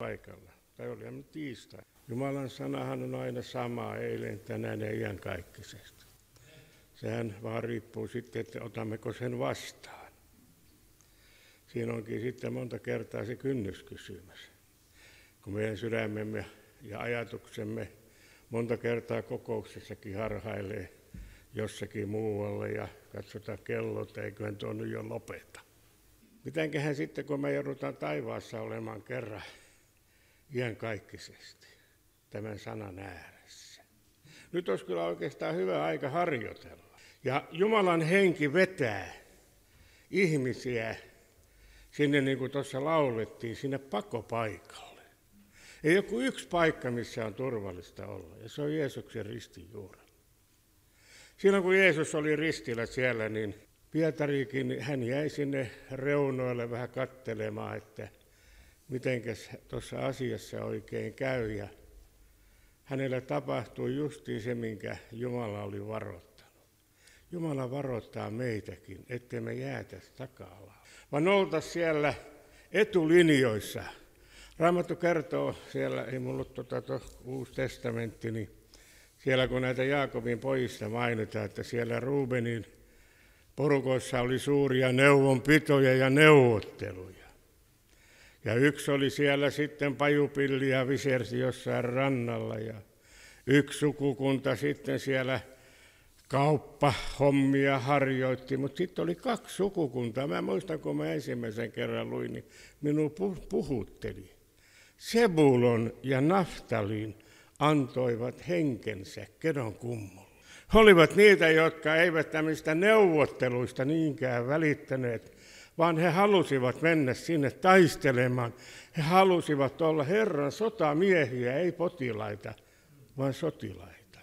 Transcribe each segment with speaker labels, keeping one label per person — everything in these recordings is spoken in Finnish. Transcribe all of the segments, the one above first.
Speaker 1: paikalla. Tai olihan tiistai. Jumalan sanahan on aina sama, eilen, tänään ja iankaikkisesti. Sehän vaan riippuu sitten, että otammeko sen vastaan. Siinä onkin sitten monta kertaa se kynnyskysymys. Kun meidän sydämemme ja ajatuksemme monta kertaa kokouksessakin harhailee jossakin muualle ja katsotaan kellota, eiköhän tuo nyt jo lopeta. Mitenköhän sitten, kun me joudutaan taivaassa olemaan kerran iankaikkisesti tämän sanan ääressä. Nyt olisi kyllä oikeastaan hyvä aika harjoitella. Ja Jumalan henki vetää ihmisiä sinne, niin kuin tuossa laulettiin, sinne pakopaikalle. Ei joku yksi paikka, missä on turvallista olla, ja se on Jeesuksen ristin juurella. Silloin kun Jeesus oli ristillä siellä, niin Pietarikin, hän jäi sinne reunoille vähän katselemaan, että mitenkäs tuossa asiassa oikein käy. Ja hänellä tapahtui justiin se, minkä Jumala oli varoittanut. Jumala varoittaa meitäkin, ettei me jäätäisi taka-alaan, vaan oltaisiin siellä etulinjoissa. Raamattu kertoo siellä, ei mulla ole Uusi testamentti, niin siellä kun näitä Jaakobin pojista mainitaan, että siellä Ruubenin porukoissa oli suuria neuvonpitoja ja neuvotteluja. Ja yksi oli siellä sitten pajupilliä visersi jossain rannalla ja yksi sukukunta sitten siellä kauppahommia harjoitti, mutta sitten oli kaksi sukukuntaa. Mä muistan, kun mä ensimmäisen kerran luin, niin minua puhutteli. Sebulon ja Naftalin antoivat henkensä kedon kummulle. He olivat niitä, jotka eivät tämmöistä neuvotteluista niinkään välittäneet, vaan he halusivat mennä sinne taistelemaan. He halusivat olla Herran sotamiehiä, ei potilaita, vaan sotilaita.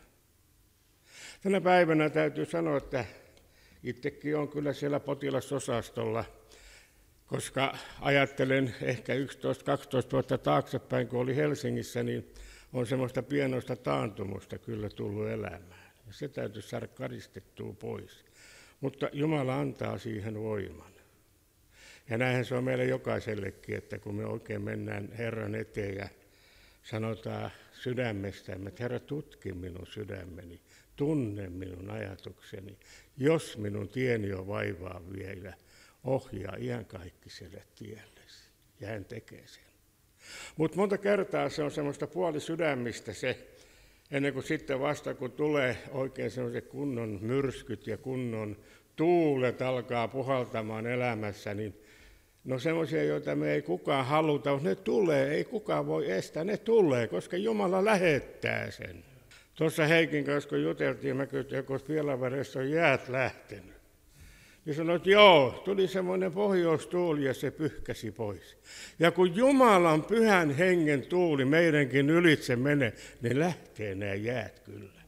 Speaker 1: Tänä päivänä täytyy sanoa, että itsekin olen kyllä siellä potilasosastolla, koska ajattelen ehkä 11-12 vuotta taaksepäin, kun oli Helsingissä, niin on semmoista pienoista taantumusta kyllä tullut elämään. Ja se täytyy saada karistettua pois. Mutta Jumala antaa siihen voiman. Ja näinhän se on meille jokaisellekin, että kun me oikein mennään Herran eteen ja sanotaan sydämestämme, että Herra, tutki minun sydämeni, tunne minun ajatukseni, jos minun tieni on vaivaa vielä, ohjaa iankaikkiselle tiellesi. Ja hän tekee sen. Mutta monta kertaa se on semmoista puolisydämistä se, ennen kuin sitten vasta kun tulee oikein semmoiset kunnon myrskyt ja kunnon tuulet alkaa puhaltamaan elämässä, niin no semmoisia, joita me ei kukaan haluta, mutta ne tulee, ei kukaan voi estää, ne tulee, koska Jumala lähettää sen. Tuossa Heikin kanssa, kun juteltiin, mä kysyin, joko Pielavedessä on jäät lähtenyt. Niin sanoi, että joo, tuli semmoinen pohjoistuuli ja se pyyhkäsi pois. Ja kun Jumalan pyhän hengen tuuli meidänkin ylitse menee, niin lähtee nämä jäät kyllä.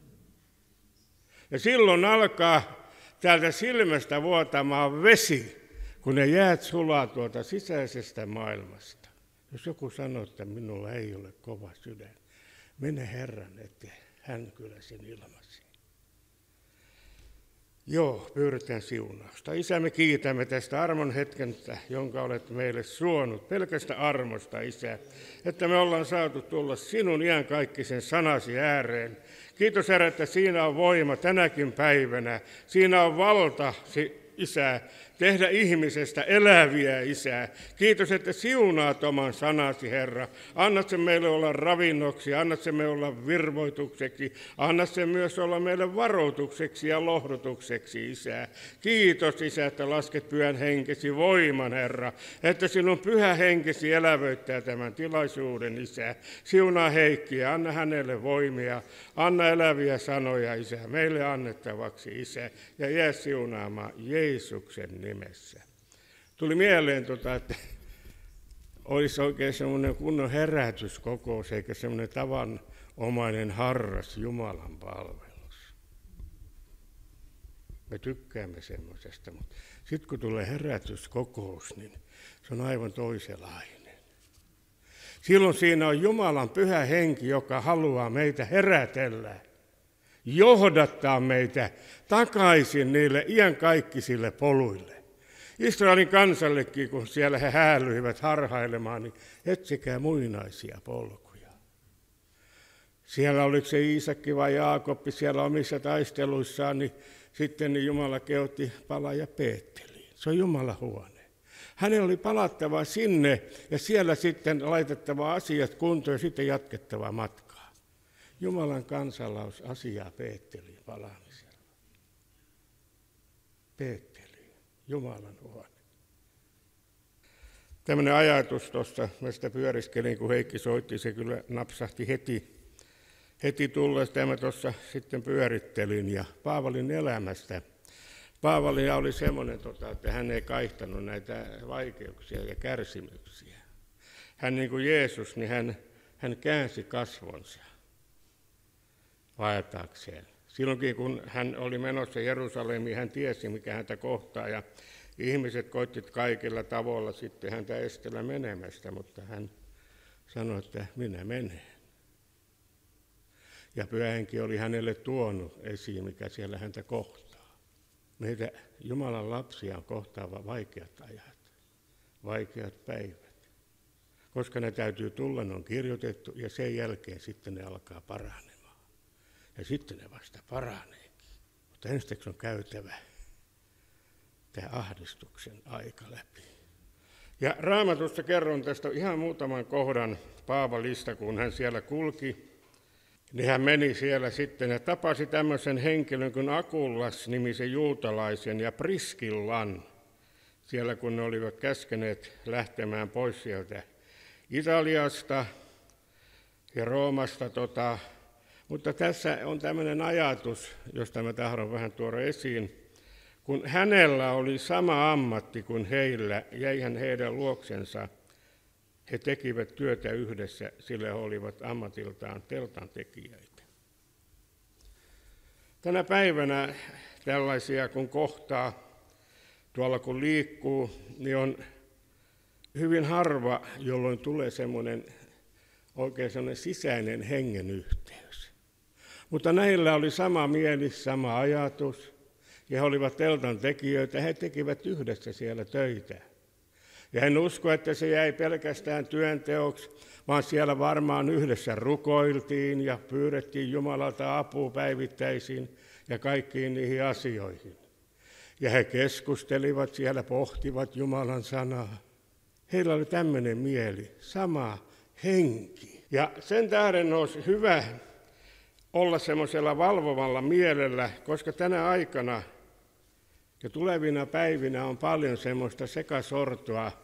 Speaker 1: Ja silloin alkaa täältä silmästä vuotamaan vesi, kun ne jäät sulaa tuolta sisäisestä maailmasta. Jos joku sanoo, että minulla ei ole kova sydän, mene Herran eteen, hän kyllä sen ilmaisi. Joo, pyydetään siunausta. Isä, me kiitämme tästä armon hetkestä, jonka olet meille suonut, pelkästä armosta, Isä, että me ollaan saatu tulla sinun iankaikkisen sanasi ääreen. Kiitos, Herra, että siinä on voima tänäkin päivänä. Siinä on valta, Isä, tehdä ihmisestä eläviä, Isä. Kiitos, että siunaat oman sanasi, Herra. Annat se meille olla ravinnoksi, annat se meille olla virvoitukseksi, annat se myös olla meille varoitukseksi ja lohdutukseksi, Isä. Kiitos, Isä, että lasket pyhän henkesi voiman, Herra, että sinun pyhä henkesi elävöittää tämän tilaisuuden, Isä. Siunaa Heikkiä, anna hänelle voimia, anna eläviä sanoja, Isä, meille annettavaksi, Isä, ja jää siunaamaan Jeesuksen nimessä. Tuli mieleen, että olisi oikein semmoinen kunnon herätyskokous, eikä semmoinen tavanomainen harras Jumalan palvelus. Me tykkäämme semmoisesta, mutta sitten kun tulee herätyskokous, niin se on aivan toisenlainen. Silloin siinä on Jumalan pyhä henki, joka haluaa meitä herätellä, johdattaa meitä takaisin niille iankaikkisille poluille. Israelin kansallekin, kun siellä he häälyivät harhailemaan, niin etsikää muinaisia polkuja. Siellä oliko se Iisakki vai Jaakobbi siellä omissa taisteluissaan, niin sitten niin Jumala kehotti palaa Beeteliin. Se on Jumalan huone. Hänen oli palattava sinne ja siellä sitten laitettava asiat kuntoon ja sitten jatkettava matkaa. Jumalan kansalaus asiaa Beeteliin palaamisella. Beeteliin, Jumalan huone. Tämmöinen ajatus tuossa, mä sitä pyöriskelin, kun Heikki soitti, se kyllä napsahti heti tullessa, ja mä tuossa sitten pyörittelin ja Paavalin elämästä. Paavali oli semmoinen, että hän ei kaihtanut näitä vaikeuksia ja kärsimyksiä. Hän niin kuin Jeesus, niin hän käänsi kasvonsa vaeltaakseen. Silloinkin kun hän oli menossa Jerusalemiin, hän tiesi mikä häntä kohtaa ja ihmiset koittivat kaikilla tavoilla sitten häntä estellä menemästä, mutta hän sanoi, että minä menen. Ja Pyhä Henki oli hänelle tuonut esiin, mikä siellä häntä kohtaa. Meitä Jumalan lapsia on kohtaava vaikeat ajat, vaikeat päivät. Koska ne täytyy tulla, ne on kirjoitettu ja sen jälkeen sitten ne alkaa paranemaan. Ja sitten ne vasta paraneekin. Mutta ensiksi on käytävä tämä ahdistuksen aika läpi. Ja Raamatusta kerron tästä ihan muutaman kohdan Paavalista, kun hän siellä kulki. Niin hän meni siellä sitten ja tapasi tämmöisen henkilön kuin Akullas-nimisen juutalaisen ja Priskillan, siellä kun ne olivat käskeneet lähtemään pois sieltä Italiasta ja Roomasta. Mutta tässä on tämmöinen ajatus, josta mä tahdon vähän tuoda esiin. Kun hänellä oli sama ammatti kuin heillä, jäi hän heidän luoksensa. He tekivät työtä yhdessä, sillä he olivat ammatiltaan teltantekijöitä. Tänä päivänä tällaisia kun kohtaa, tuolla kun liikkuu, niin on hyvin harva, jolloin tulee oikein semmoinen sisäinen hengen yhteys. Mutta näillä oli sama mieli, sama ajatus, ja he olivat teltantekijöitä, he tekivät yhdessä siellä töitä. Ja en usko, että se jäi pelkästään työnteoksi, vaan siellä varmaan yhdessä rukoiltiin ja pyydettiin Jumalalta apua päivittäisiin ja kaikkiin niihin asioihin. Ja he keskustelivat siellä, pohtivat Jumalan sanaa. Heillä oli tämmöinen mieli, sama henki. Ja sen tähden olisi hyvä olla semmoisella valvovalla mielellä, koska tänä aikana ja tulevina päivinä on paljon semmoista sekasortoa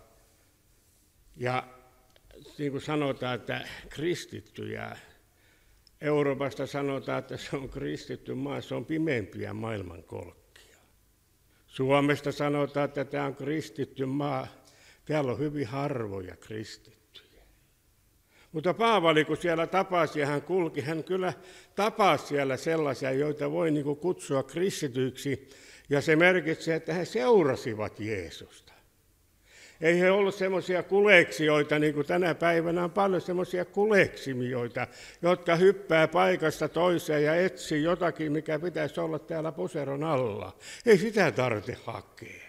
Speaker 1: ja niin kuin sanotaan, että kristittyjä. Euroopasta sanotaan, että se on kristitty maa, se on pimeimpiä maailmankolkkia. Suomesta sanotaan, että tämä on kristitty maa, täällä on hyvin harvoja kristittyjä. Mutta Paavali, kun siellä tapasi ja hän kulki, hän kyllä tapasi siellä sellaisia, joita voi niin kuin kutsua kristityiksi. Ja se merkitsee, että he seurasivat Jeesusta. Ei he ollut semmoisia kuleksioita, niin kuin tänä päivänä on paljon semmoisia kuleksimioita, jotka hyppää paikasta toiseen ja etsii jotakin, mikä pitäisi olla täällä puseron alla. Ei sitä tarvitse hakea.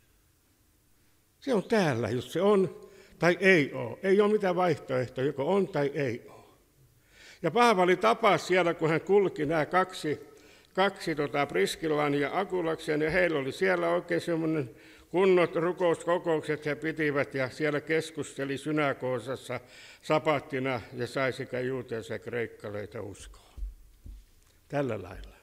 Speaker 1: Se on täällä, jos se on tai ei ole. Ei ole mitään vaihtoehtoja, joko on tai ei ole. Ja Paavali tapasi siellä, kun hän kulki nämä kaksi Priskillan ja Akulaksen, ja heillä oli siellä oikein semmoinen kunnot rukouskokoukset he pitivät, ja siellä keskusteli synagogassa sapattina, ja sai sekä juuteja että kreikkaleita uskoa. Tällä lailla.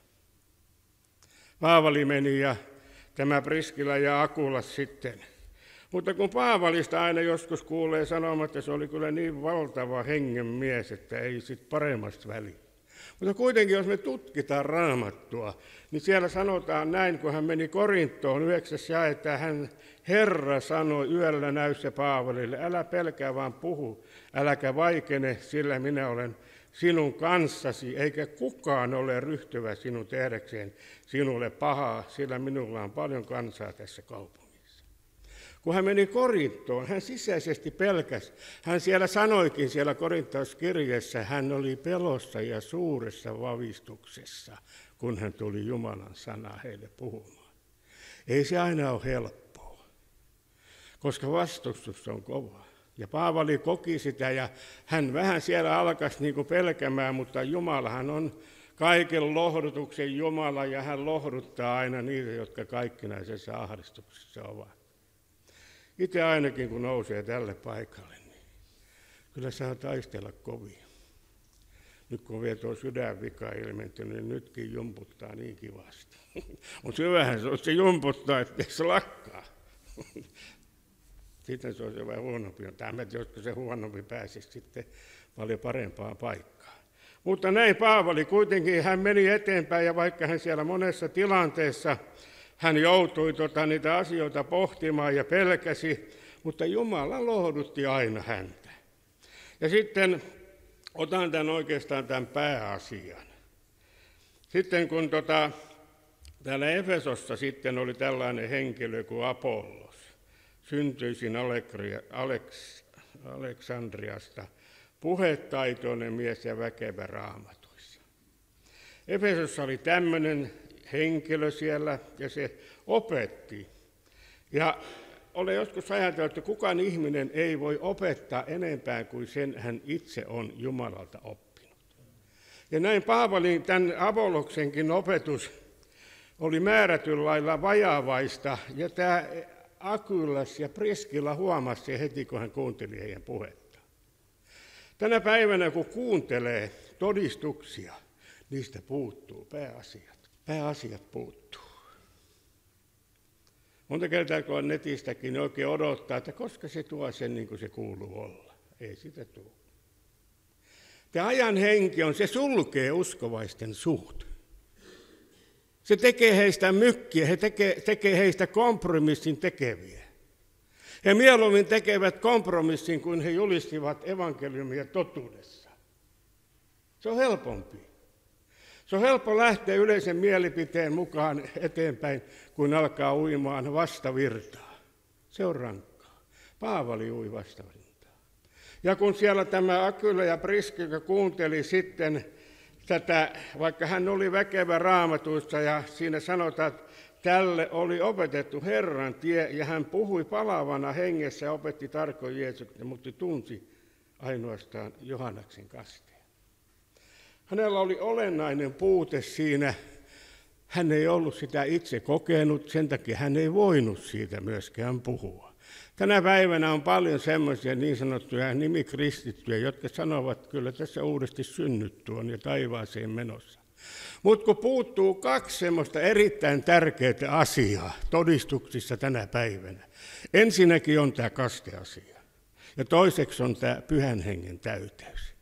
Speaker 1: Paavali meni, ja tämä Priskilla ja Akulas sitten. Mutta kun Paavalista aina joskus kuulee sanomaan, että se oli kyllä niin valtava hengenmies, että ei sit paremmasta väliä. Mutta kuitenkin, jos me tutkitaan Raamattua, niin siellä sanotaan näin, kun hän meni Korinttoon 9. jae, että Herra sanoi yöllä näyssä Paavalille, älä pelkää vaan puhu, äläkä vaikene, sillä minä olen sinun kanssasi, eikä kukaan ole ryhtyvä sinun tehdäkseen sinulle pahaa, sillä minulla on paljon kansaa tässä kaupungissa. Kun hän meni Korinttoon, hän sisäisesti pelkäsi. Hän siellä sanoikin siellä Korintauskirjeessä, hän oli pelossa ja suuressa vavistuksessa, kun hän tuli Jumalan sanaa heille puhumaan. Ei se aina ole helppoa. koska vastustus on kova. Ja Paavali koki sitä ja hän vähän siellä alkaisi niin kuin pelkämään, mutta Jumalahan on kaiken lohdutuksen Jumala ja hän lohduttaa aina niitä, jotka kaikkinaisessa ahdistuksessa ovat. Itse ainakin kun nousee tälle paikalle, niin kyllä saa taistella kovin. Nyt kun vielä tuo sydänvika ilmentynyt, niin nytkin jumputtaa niin kivasti. Mutta hyvähän se on, se jumputtaa, ettei se lakkaa. Sitten se on se vähän huonompi. Tämä, joskus se huonompi pääsisi sitten paljon parempaan paikkaan. Mutta näin Paavali kuitenkin, hän meni eteenpäin ja vaikka hän siellä monessa tilanteessa, hän joutui niitä asioita pohtimaan ja pelkäsi, mutta Jumala lohdutti aina häntä. Ja sitten otan oikeastaan tämän pääasian. Sitten kun täällä Efesossa sitten oli tällainen henkilö kuin Apollos, syntyisin Aleksandriasta, puhetaitoinen mies ja väkevä raamatuissa. Efesossa oli tämmöinen henkilö siellä ja se opetti. Ja olen joskus ajatellut, että kukaan ihminen ei voi opettaa enempää kuin sen hän itse on Jumalalta oppinut. Ja näin Paavalin, tämän Apolloksenkin opetus oli määrätyllä lailla vajavaista, ja tämä Akyllas ja Priskilla huomasi se heti, kun hän kuunteli heidän puhetta. Tänä päivänä, kun kuuntelee todistuksia, niistä puuttuu pääasiat. Pääasiat puuttuu. Monta kertaa, kun on netistäkin, niin oikein odottaa, että koska se tuo sen niin kuin se kuuluu olla. Ei sitä tule. Tämä ajan henki on, se sulkee uskovaisten suut. Se tekee heistä mykkiä, he tekee heistä kompromissin tekeviä. He mieluummin tekevät kompromissin, kun he julistivat evankeliumia totuudessa. Se on helpompi. Se on helppo lähteä yleisen mielipiteen mukaan eteenpäin, kun alkaa uimaan vastavirtaa. Se on rankkaa. Paavali ui vastavirtaa. Ja kun siellä tämä Akyla ja Priskilla kuunteli sitten tätä, vaikka hän oli väkevä raamatuissa ja siinä sanotaan, että tälle oli opetettu Herran tie ja hän puhui palavana hengessä ja opetti tarkoin Jeesuksen, mutta tunsi ainoastaan Johanneksen kasteen. Hänellä oli olennainen puute siinä. Hän ei ollut sitä itse kokenut, sen takia hän ei voinut siitä myöskään puhua. Tänä päivänä on paljon semmoisia niin sanottuja nimikristittyjä, jotka sanovat, kyllä tässä uudesti synnytty on ja taivaaseen menossa. Mutta kun puuttuu kaksi semmoista erittäin tärkeää asiaa todistuksissa tänä päivänä. Ensinnäkin on tämä kasteasia ja toiseksi on tämä pyhän hengen täyteys.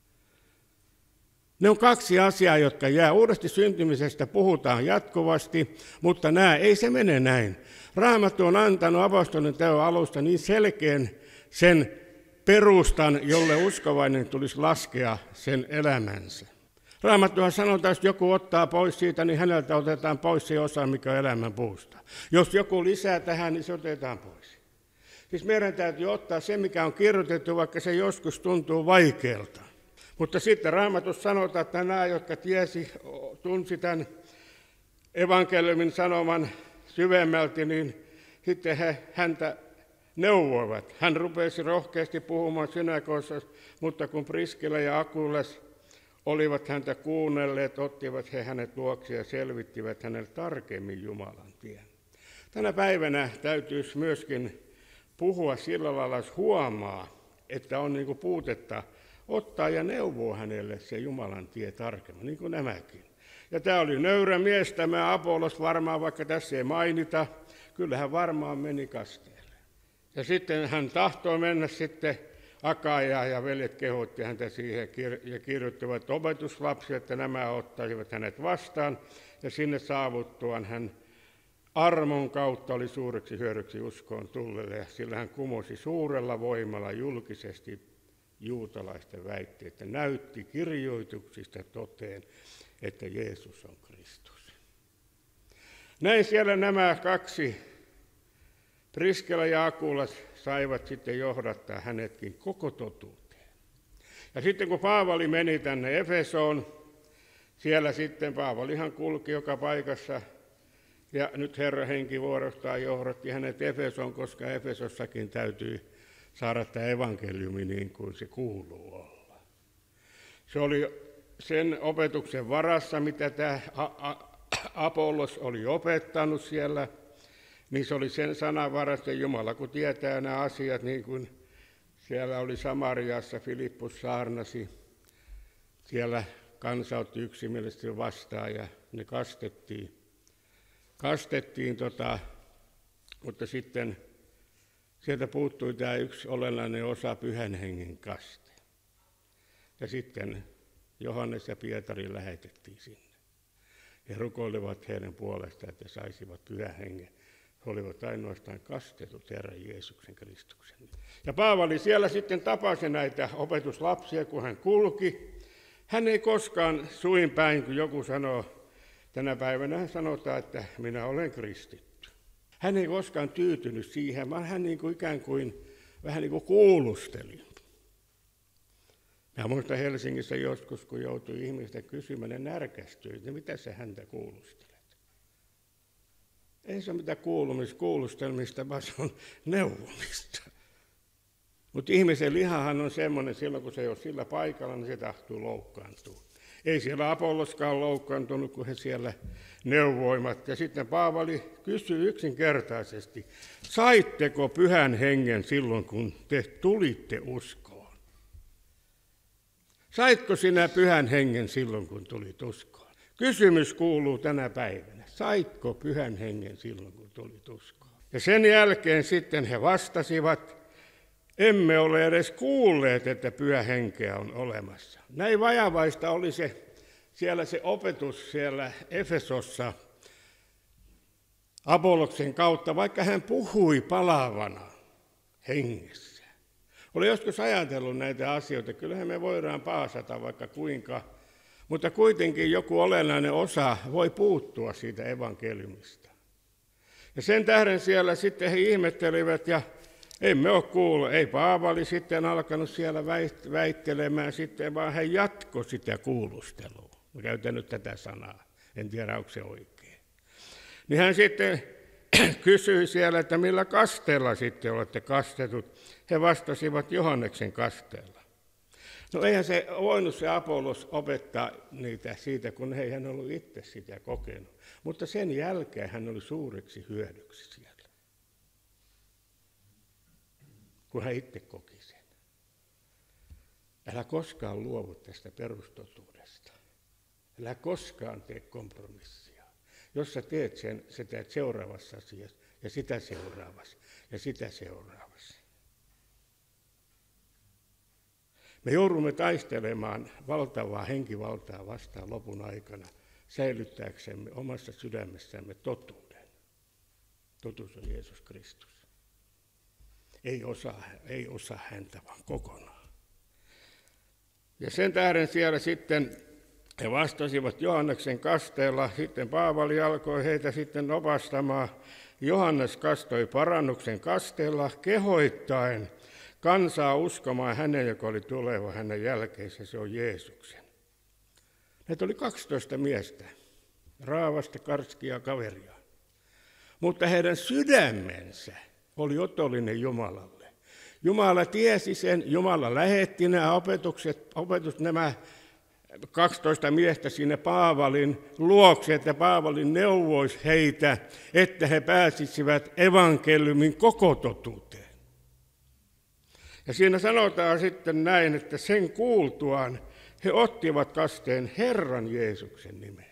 Speaker 1: Ne on kaksi asiaa, jotka jää. Uudesti syntymisestä puhutaan jatkuvasti, mutta ei se mene näin. Raamattu on antanut apostolien teon alusta niin selkeän sen perustan, jolle uskovainen tulisi laskea sen elämänsä. Raamattuhan sanotaan, että jos joku ottaa pois siitä, niin häneltä otetaan pois se osa, mikä on elämän puusta. Jos joku lisää tähän, niin se otetaan pois. Siis meidän täytyy ottaa se, mikä on kirjoitettu, vaikka se joskus tuntuu vaikealta. Mutta sitten Raamatussa sanotaan, että nämä, jotka tunsi tämän evankeliumin sanoman syvemmälti, niin sitten he häntä neuvoivat. Hän rupesi rohkeasti puhumaan synagoissa, mutta kun Priskilla ja Akyllas olivat häntä kuunnelleet, ottivat he hänet luokse ja selvittivät hänelle tarkemmin Jumalan tien. Tänä päivänä täytyisi myöskin puhua sillä lailla, jos huomaa, että on niin kuin puutetta, ottaa ja neuvoo hänelle se Jumalan tie tarkemmin, niin kuin nämäkin. Ja tämä oli nöyrä mies, tämä Apollos varmaan, vaikka tässä ei mainita, kyllä hän varmaan meni kasteelle. Ja sitten hän tahtoi mennä sitten Akajaan ja veljet kehotti häntä siihen ja kirjoittivat opetuslapsia, että nämä ottaisivat hänet vastaan. Ja sinne saavuttuaan hän armon kautta oli suureksi hyödyksi uskoon tulleelle ja sillä hän kumosi suurella voimalla julkisesti juutalaisten väitteet, näytti kirjoituksista toteen, että Jeesus on Kristus. Näin siellä nämä kaksi, Priskilla ja Akyllas, saivat sitten johdattaa hänetkin koko totuuteen. Ja sitten kun Paavali meni tänne Efesoon, siellä sitten Paavalihan kulki joka paikassa Ja nyt Herran henki vuorostaan johdatti hänet Efesoon, koska Efesossakin täytyy saada tämä evankeliumi niin kuin se kuuluu olla. Se oli sen opetuksen varassa, mitä tämä Apollos oli opettanut siellä, niin se oli sen sanan varassa. Jumala kun tietää nämä asiat, niin kuin siellä oli Samariassa, Filippus saarnasi, siellä kansa otti yksimielisesti vastaan ja ne kastettiin, mutta sitten sieltä puuttui tämä yksi olennainen osa, Pyhän Hengen kaste. Ja sitten Johannes ja Pietari lähetettiin sinne. He rukoilivat heidän puolestaan, että saisivat Pyhän Hengen. He olivat ainoastaan kastetut Herran Jeesuksen Kristuksen. Ja Paavali siellä sitten tapasi näitä opetuslapsia, kun hän kulki. Hän ei koskaan suin päin, kun joku sanoo, tänä päivänä sanotaan, että minä olen kristitty. Hän ei koskaan tyytynyt siihen, vaan hän ikään kuin vähän niin kuin kuulusteli. Mä muistan Helsingissä joskus, kun joutui ihmisten kysymään, ne närkästyi, että mitä sä häntä kuulustelet. Ei se ole mitään kuulustelmista, vaan se on neuvomista. Mutta ihmisen lihahan on semmoinen, silloin kun se ei ole sillä paikalla, niin se tahtoo loukkaantua. Ei siellä Apolloskaan loukkaantunut, kun he siellä neuvoimat. Ja sitten Paavali kysyi yksinkertaisesti, saitteko Pyhän Hengen silloin, kun te tulitte uskoon? Saitko sinä Pyhän Hengen silloin, kun tulit uskoon? Kysymys kuuluu tänä päivänä. Saitko Pyhän Hengen silloin, kun tulit uskoon? Ja sen jälkeen sitten he vastasivat, emme ole edes kuulleet, että Pyhä Henkeä on olemassa. Näin vajavaista oli se opetus siellä Efesossa Apolloksen kautta, vaikka hän puhui palavana hengessä. Olen joskus ajatellut näitä asioita, kyllähän me voidaan paasata vaikka kuinka, mutta kuitenkin joku olennainen osa voi puuttua siitä evankeliumista. Ja sen tähden siellä sitten he ihmettelivät ja emme ole kuullut, ei Paavali sitten alkanut siellä väittelemään sitten, vaan hän jatkoi sitä kuulustelua. Mä käytän nyt tätä sanaa, en tiedä onko se oikein. Niin hän sitten kysyi siellä, että millä kasteella sitten olette kastetut. He vastasivat Johanneksen kasteella. No eihän se voinut se Apollos opettaa niitä siitä, kun ei hän ollut itse sitä kokenut. Mutta sen jälkeen hän oli suureksi hyödyksi siellä, kun hän itse koki sen. Älä koskaan luovu tästä perustotuudesta. Älä koskaan tee kompromissia. Jos sä teet sen, sä teet seuraavassa asiassa ja sitä seuraavassa ja sitä seuraavassa. Me joudumme taistelemaan valtavaa henkivaltaa vastaan lopun aikana säilyttääksemme omassa sydämessämme totuuden. Totuus on Jeesus Kristus. Ei osaa häntä, vaan kokonaan. Ja sen tähden siellä sitten he vastasivat Johanneksen kasteella. Sitten Paavali alkoi heitä sitten opastamaan. Johannes kastoi parannuksen kasteella kehoittaen kansaa uskomaan hänen, joka oli tuleva hänen jälkeensä, se on Jeesuksen. Näitä oli 12 miestä, raavasta, karskia kaveria. Mutta heidän sydämensä oli otollinen Jumalalle. Jumala tiesi sen, Jumala lähetti nämä nämä 12 miestä sinne Paavalin luokse, että Paavalin neuvoisi heitä, että he pääsisivät evankeliumin koko totuuteen. Ja siinä sanotaan sitten näin, että sen kuultuaan he ottivat kasteen Herran Jeesuksen nimeen.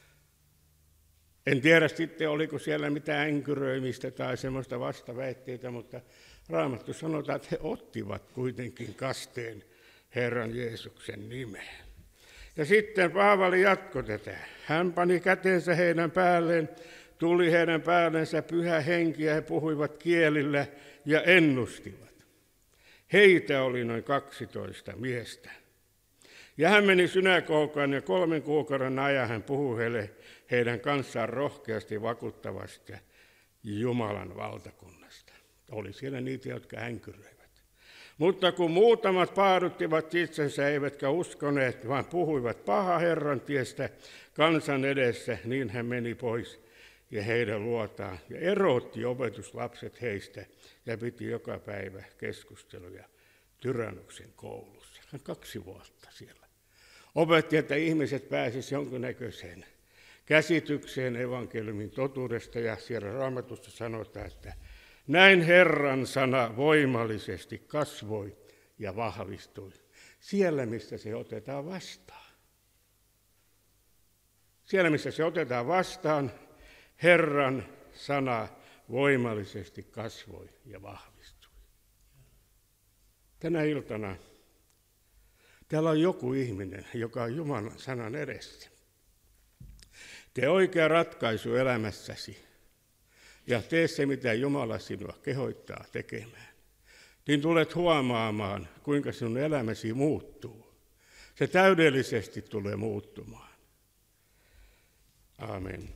Speaker 1: En tiedä sitten, oliko siellä mitään änkyröimistä tai semmoista vastaväitteitä, mutta Raamattu sanotaan, että he ottivat kuitenkin kasteen Herran Jeesuksen nimeen. Ja sitten Paavali jatkoi tätä. Hän pani kätensä heidän päälleen, tuli heidän päällensä Pyhä Henki ja he puhuivat kielillä ja ennustivat. Heitä oli noin 12 miestä. Ja hän meni synagogaan ja 3 kuukauden ajan hän puhui heidän kanssaan rohkeasti vakuuttavasti Jumalan valtakunnasta. Oli siellä niitä, jotka änkyröivät. Mutta kun muutamat paaduttivat itsensä, eivätkä uskoneet, vaan puhuivat paha Herran tiestä kansan edessä, niin hän meni pois ja heidän luotaan ja erotti opetuslapset heistä ja piti joka päivä keskusteluja Tyrannuksen koulussa. Hän 2 vuotta siellä. Opetti, että ihmiset pääsisivät jonkinnäköiseen käsitykseen evankeliumin totuudesta ja siellä Raamatussa sanotaan, että näin Herran sana voimallisesti kasvoi ja vahvistui siellä, missä se otetaan vastaan. Siellä, missä se otetaan vastaan, Herran sana voimallisesti kasvoi ja vahvistui. Tänä iltana täällä on joku ihminen, joka on Jumalan sanan edessä. Tee oikea ratkaisu elämässäsi ja tee se, mitä Jumala sinua kehottaa tekemään. Niin tulet huomaamaan, kuinka sinun elämäsi muuttuu. Se täydellisesti tulee muuttumaan. Aamen.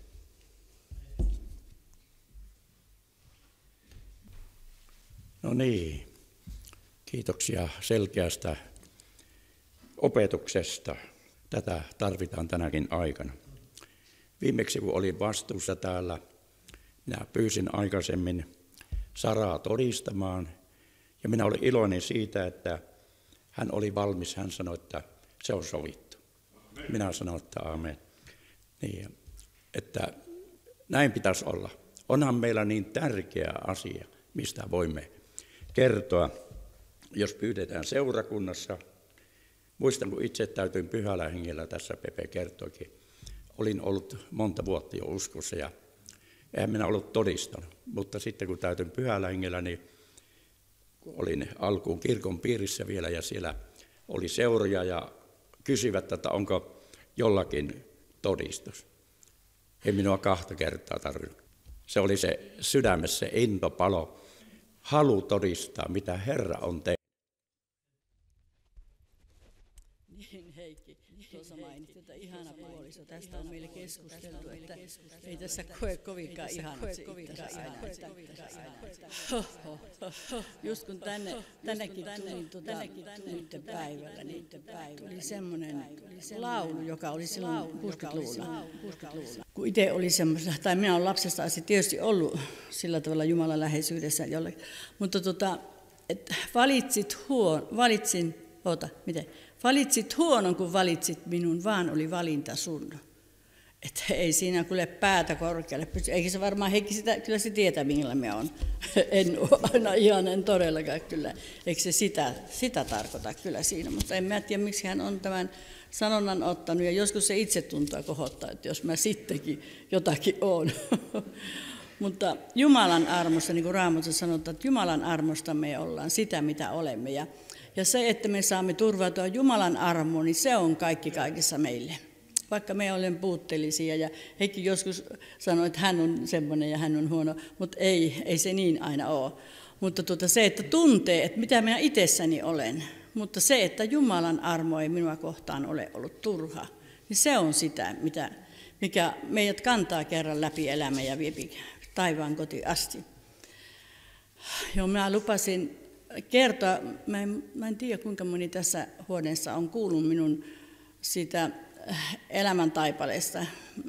Speaker 2: No niin, kiitoksia selkeästä opetuksesta. Tätä tarvitaan tänäkin aikana. Viimeksi kun olin vastuussa täällä, minä pyysin aikaisemmin Saraa todistamaan. Ja minä olin iloinen siitä, että hän oli valmis. Hän sanoi, että se on sovittu. Minä sanoin, että aamen. Niin, että näin pitäisi olla. Onhan meillä niin tärkeä asia, mistä voimme kertoa, jos pyydetään seurakunnassa. Muistan, kun itse täytyin pyhällä hengellä, tässä Pepe kertoikin. Olin ollut monta vuotta jo uskossa ja eihän minä ollut todistanut. Mutta sitten kun täytyin pyhällä hengellä, niin olin alkuun kirkon piirissä vielä ja siellä oli seuroja ja kysyivät, että onko jollakin todistus. Ei minua 2 kertaa tarvinnut. Se oli se sydämessä se intopalo, halu todistaa, mitä Herra on tehnyt.
Speaker 3: Niin Heikki, tuossa mainitsi, että ihana puoliso. Tästä on meille keskusteltu, että ei tässä koe kovinkaan ihanaksi. Just kun tännekin tuli nyt päivällä, niin tuli semmoinen laulu, joka oli silloin 60-luvulla. Kun itse oli semmoista, tai minä olen lapsesta asti tietysti ollut sillä tavalla Jumalan läheisyydessä jollekin, mutta että valitsit huonon, kun valitsit minun, vaan oli valinta sun. Että ei siinä kuule päätä korkealle pysty. Eikä se varmaan Heikki kyllä se tietää, millä me on. En ole aina ihan, en todellakaan kyllä. Eikö se sitä tarkoita kyllä siinä. Mutta en mä tiedä, miksi hän on tämän sanonnan ottanut. Ja joskus se itse tuntuu kohottaa, että jos mä sittenkin jotakin olen. Mutta Jumalan armosta, niin kuin Raamatussa sanotaan, että Jumalan armosta me ollaan sitä, mitä olemme. Ja se, että me saamme turvautua Jumalan armoon, niin se on kaikki kaikessa meille. Vaikka me olemme puutteellisia ja Heikki joskus sanoi, että hän on semmoinen ja hän on huono, mutta ei se niin aina ole. Mutta se, että tuntee, että mitä minä itsessäni olen, mutta se, että Jumalan armo ei minua kohtaan ole ollut turha, niin se on sitä, mikä meidät kantaa kerran läpi elämän ja viepi taivaan kotiin asti. Joo, minä lupasin kertoa, mä en tiedä kuinka moni tässä huoneessa on kuullut minun siitä elämäntaipaleesta.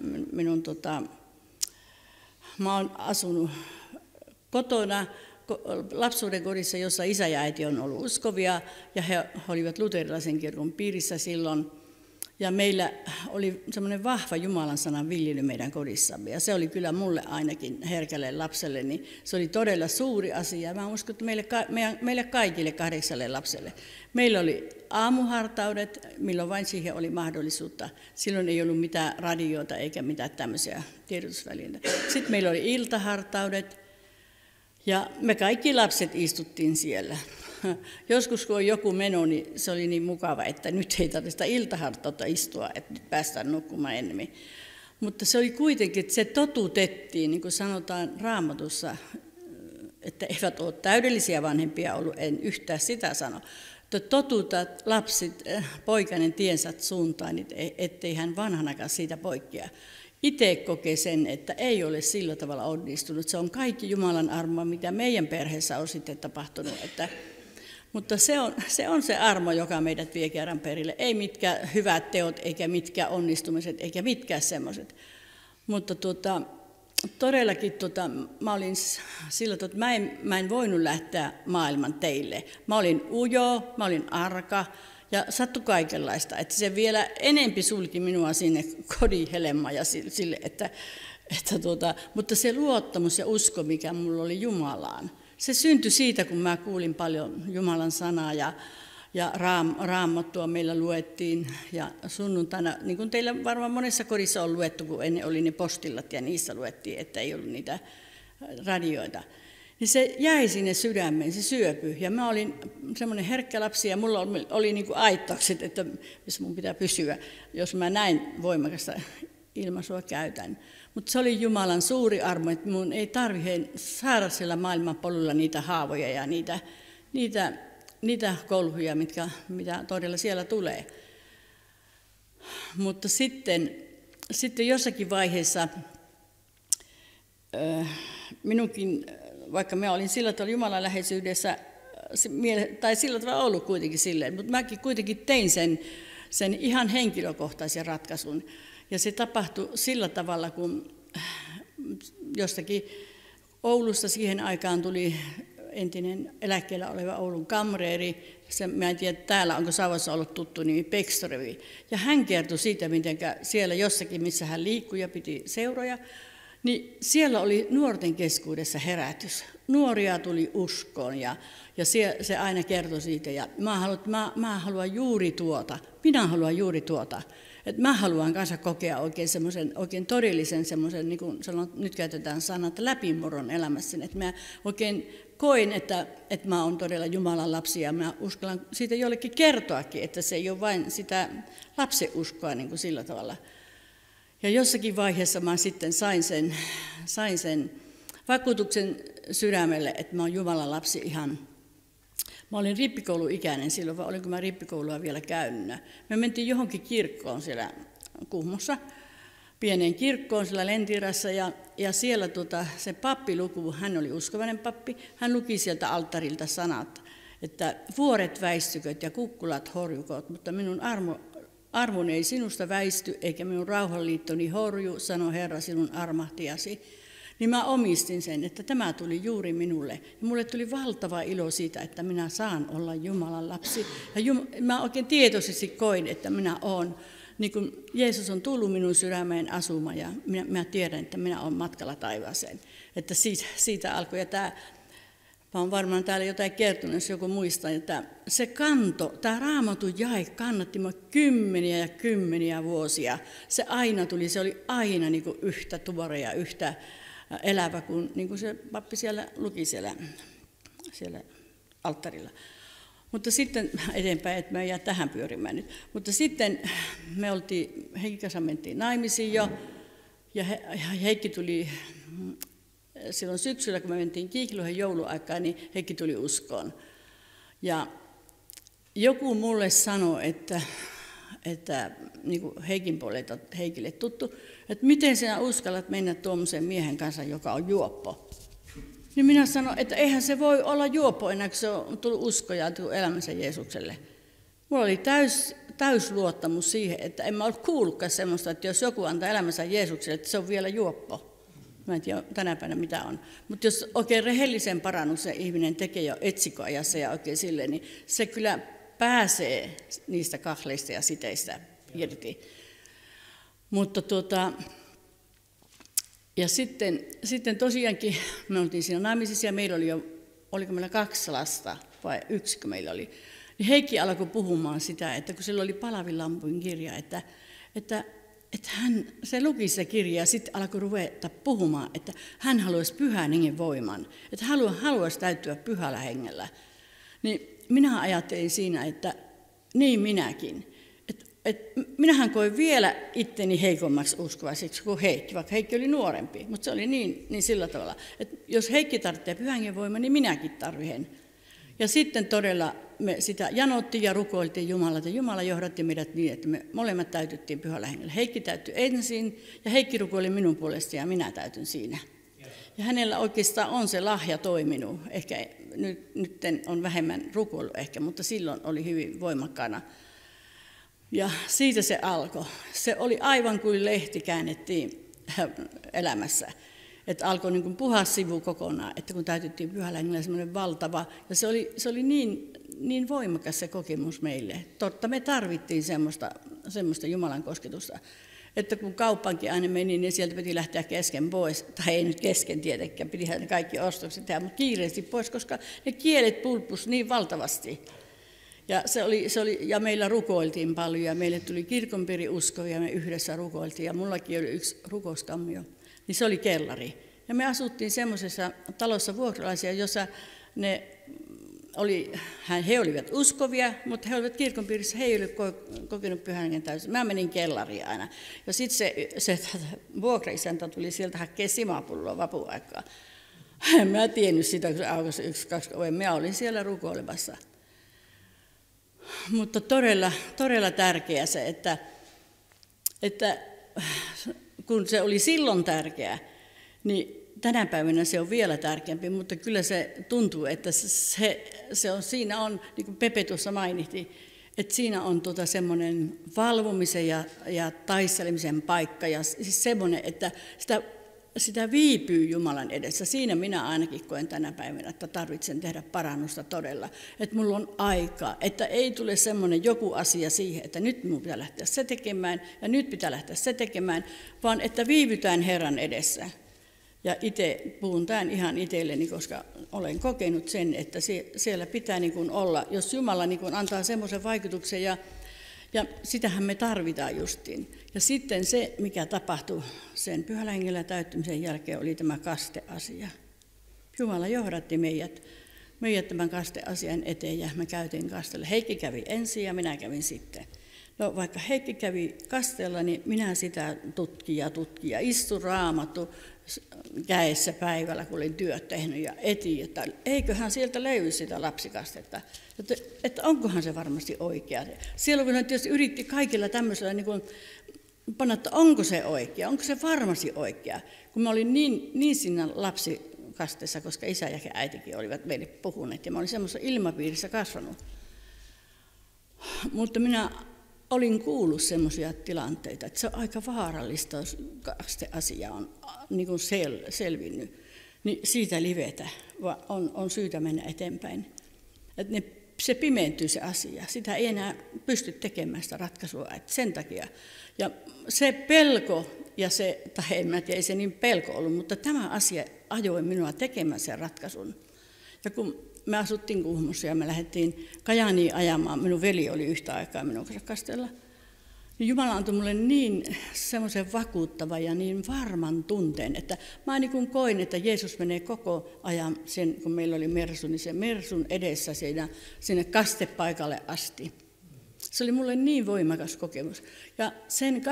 Speaker 3: Mä oon asunut kotona lapsuuden kodissa, jossa isä ja äiti on ollut uskovia ja he olivat luterilaisen kirkon piirissä silloin. Ja meillä oli semmoinen vahva Jumalan sanan viljely meidän kodissamme. Ja se oli kyllä mulle ainakin herkälle lapselle, niin se oli todella suuri asia. Mä uskon, että meille kaikille 8 lapselle. Meillä oli aamuhartaudet, milloin vain siihen oli mahdollisuutta. Silloin ei ollut mitään radioita eikä mitään tämmöisiä tiedotusvälineitä. Sitten meillä oli iltahartaudet ja me kaikki lapset istuttiin siellä. Joskus kun on joku meno, niin se oli niin mukava, että nyt ei tarvitse iltahartautta istua, että nyt päästään nukkumaan enemmän. Mutta se oli kuitenkin, että se totutettiin, niin kuin sanotaan Raamatussa, että eivät ole täydellisiä vanhempia ollut, en yhtään sitä sano. Että totutat lapsit, poikainen tiensä suuntaan, ettei hän vanhanakaan siitä poikkea. Itse kokee sen, että ei ole sillä tavalla onnistunut. Se on kaikki Jumalan armoa, mitä meidän perheessä on sitten tapahtunut. Mutta se on se armo, joka meidät vie kerran perille. Ei mitkään hyvät teot, eikä mitkään onnistumiset, eikä mitkään semmoiset. Mutta todellakin mä olin sillä että mä en voinut lähteä maailman teille. Mä olin ujo, mä olin arka ja sattui kaikenlaista. Että se vielä enempi sulki minua sinne kodin helmaan ja sille, mutta se luottamus ja usko, mikä mulla oli Jumalaan, se syntyi siitä, kun mä kuulin paljon Jumalan sanaa ja Raamattua meillä luettiin ja sunnuntaina, niin kuin teillä varmaan monessa kodissa on luettu, kun ennen oli ne postillat ja niissä luettiin, että ei ollut niitä radioita. Niin se jäi sinne sydämeen, se syöpyi. Ja mä olin semmoinen herkkä lapsi ja mulla oli niin kuin aittaukset, että missä mun pitää pysyä, jos mä näin voimakasta ilmaisua käytän. Mutta se oli Jumalan suuri armo, että mun ei tarvitse saada siellä maailman polulla niitä haavoja ja niitä kolhuja, mitä todella siellä tulee. Mutta sitten jossakin vaiheessa minunkin, vaikka mä olin sillä tavalla Jumalan läheisyydessä, tai sillä tavalla ollut kuitenkin silleen, mutta mäkin kuitenkin tein sen ihan henkilökohtaisen ratkaisun. Ja se tapahtui sillä tavalla, kun jostakin Oulusta siihen aikaan tuli entinen eläkkeellä oleva Oulun kamreeri. Mä en tiedä, täällä onko Savossa ollut tuttu nimi Pekstorevi. Ja hän kertoi siitä, miten siellä jossakin, missä hän liikkui ja piti seuroja, niin siellä oli nuorten keskuudessa herätys. Nuoria tuli uskoon ja se aina kertoi siitä. Ja mä haluan juuri tuota. Minä haluan juuri tuota. Että mä haluan kanssa kokea oikein todellisen semmoisen, niin kuin nyt käytetään sanaa, että läpimurron elämässäni. Että mä oikein koin, että mä oon todella Jumalan lapsi ja mä uskallan siitä jollekin kertoakin, että se ei ole vain sitä lapseuskoa niin kuin sillä tavalla. Ja jossakin vaiheessa mä sitten sain sen vakuutuksen sydämelle, että mä oon Jumalan lapsi ihan. Mä olin rippikouluikäinen silloin, vai olinko mä rippikoulua vielä käynyt. Me mentiin johonkin kirkkoon siellä Kuhmossa, pieneen kirkkoon siellä Lentirassa, ja siellä se pappi luku, hän oli uskovainen pappi, hän luki sieltä alttarilta sanat, että vuoret väistyköt ja kukkulat horjukot, mutta minun arvoni ei sinusta väisty, eikä minun rauhanliittoni horju, sano Herra sinun armahtiasi. Niin mä omistin sen, että tämä tuli juuri minulle. Ja mulle tuli valtava ilo siitä, että minä saan olla Jumalan lapsi. Ja mä oikein tietoisesti koin, että minä olen, niin kuin Jeesus on tullut minun sydämeen asumaan, ja minä tiedän, että minä olen matkalla taivaaseen. Että siitä alkoi, ja mä olen varmaan täällä jotain kertonut, jos joku muistaa, että se kanto, tämä Raamatun jae kannatti minua kymmeniä ja kymmeniä vuosia. Se aina tuli, se oli aina niin kuin yhtä tuore ja yhtä elävä, kun niin kuin se pappi siellä luki siellä alttarilla. Mutta sitten eteenpäin, että mä en jää tähän pyörimään nyt. Mutta sitten me Heikin kanssa mentiin naimisiin jo, ja Heikki tuli silloin syksyllä, kun me mentiin Kiihlohen jouluaikaan, niin Heikki tuli uskoon. Ja joku mulle sanoi, että niin kuin Heikin puolelta Heikille tuttu, että miten sinä uskallat mennä tuommoisen miehen kanssa, joka on juoppo. Niin minä sanoin, että eihän se voi olla juoppo enää, kun se on tullut usko ja tullut elämänsä Jeesukselle. Mulla oli täys luottamus siihen, että en mä ole kuullutkaan semmoista, että jos joku antaa elämänsä Jeesukselle, että se on vielä juoppo. Mä en tiedä tänä päivänä mitä on. Mutta jos oikein rehellisen parannuksen ihminen tekee jo etsikoajassa ja oikein silleen, niin se kyllä pääsee niistä kahleista ja siteistä irti. Mutta ja sitten tosiaankin me oltiin siinä naimisissa ja meillä oli oliko meillä 2 lasta vai 1 meillä oli. Niin Heikki alkoi puhumaan sitä, että kun sillä oli Palavin lampuin kirja, että se luki sitä kirjaa ja sitten alkoi ruveta puhumaan, että hän haluaisi pyhän hengen voiman, että haluaisi täyttyä pyhällä hengellä. Niin minä ajattelin siinä, että niin minäkin. Minähän koin vielä itteni heikommaksi uskovaiseksi kuin Heikki, vaikka Heikki oli nuorempi, mutta se oli niin sillä tavalla, että jos Heikki tarvitsee pyhän hengen voimaa, niin minäkin tarvitsen. Ja sitten todella me sitä janottiin ja rukoiltiin Jumalalta. Jumala johdatti meidät niin, että me molemmat täytyttiin pyhällä hengellä. Heikki täytyi ensin ja Heikki rukoili minun puolesta ja minä täytyn siinä. Ja hänellä oikeastaan on se lahja toiminut. Ehkä nyt on vähemmän rukoillut ehkä, mutta silloin oli hyvin voimakkaana. Ja siitä se alkoi. Se oli aivan kuin lehti käännettiin elämässä. Että alkoi niin kuin puhas sivu kokonaan, että kun täytyttiin Pyhällä Hengellä semmoinen valtava, ja se oli niin voimakas se kokemus meille. Totta, me tarvittiin semmoista Jumalan kosketusta, että kun kauppaankin aina meni, niin sieltä piti lähteä kesken pois, tai ei nyt kesken tietenkään, pitihän kaikki ostokset tehdä, mutta kiireesti pois, koska ne kielet pulppus niin valtavasti. Ja, ja meillä rukoiltiin paljon, ja meille tuli kirkonpiiri uskovia, ja me yhdessä rukoiltiin, ja mullakin oli yksi rukouskammio. Niin se oli kellari. Ja me asuttiin semmoisessa talossa vuokralaisia, jossa he olivat uskovia, mutta he olivat kirkonpiirissä, he eivät ole kokenut Pyhän Hengen täysin. Mä menin kellariin aina. Ja sitten se vuokraisäntä tuli sieltä hakemaan simapulloa vapuaikaa. En mä tiennyt sitä, kun se aukaisi 1-2 oven. Mä olin siellä rukoilemassa. Mutta todella tärkeä se, että kun se oli silloin tärkeä, niin tänä päivänä se on vielä tärkeämpi, mutta kyllä se tuntuu, että siinä on, niin kuin Pepe tuossa mainitsi, että siinä on semmoinen valvomisen ja taistelemisen paikka ja siis semmoinen, että sitä viipyy Jumalan edessä. Siinä minä ainakin koen tänä päivänä, että tarvitsen tehdä parannusta todella. Että mulla on aikaa, että ei tule semmoinen joku asia siihen, että nyt minun pitää lähteä se tekemään ja nyt pitää lähteä se tekemään, vaan että viivytään Herran edessä. Ja itse puhun tämän ihan itselleni, koska olen kokenut sen, että siellä pitää niin kuin olla, jos Jumala niin kuin antaa semmoisen vaikutuksen ja sitähän me tarvitaan justiin. Ja sitten se, mikä tapahtui sen Pyhällä Hengellä täyttymisen jälkeen, oli tämä kasteasia. Jumala johdatti meidät tämän kasteasian eteen ja me käytiin kastella. Heikki kävi ensin ja minä kävin sitten. No vaikka Heikki kävi kasteella, niin minä sitä tutkin ja istun Raamattu kädessä päivällä, kun olin työt tehnyt ja etin, että eiköhän sieltä löydy sitä lapsikastetta, että onkohan se varmasti oikea. Silloin kun hän tietysti yritti kaikilla tämmöisellä niin kuin panna, että onko se oikea, onko se varmasti oikea, kun mä olin niin siinä lapsikasteessa, koska isä ja äitikin olivat meille puhuneet ja mä olin semmoisessa ilmapiirissä kasvanut. Mutta minä olin kuullut semmoisia tilanteita, että se on aika vaarallista, jos kasteasia on niin kuin selvinnyt, niin siitä livetä, vaan on syytä mennä eteenpäin. Että se pimentyy se asia, sitä ei enää pysty tekemään sitä ratkaisua, että sen takia. Ja se pelko, tai en mä tiedä, ei se niin pelko ollut, mutta tämä asia ajoi minua tekemään sen ratkaisun. Ja kun me asuttiin Kuhmossa ja me lähdettiin Kajaaniin ajamaan, minun veli oli yhtä aikaa minun kanssa kasteella, niin Jumala antoi mulle niin semmoisen vakuuttavan ja niin varman tunteen, että mä niin kuin koin, että Jeesus menee koko ajan, kun meillä oli mersu, niin se mersun edessä sinne kastepaikalle asti. Se oli mulle niin voimakas kokemus. Ja sen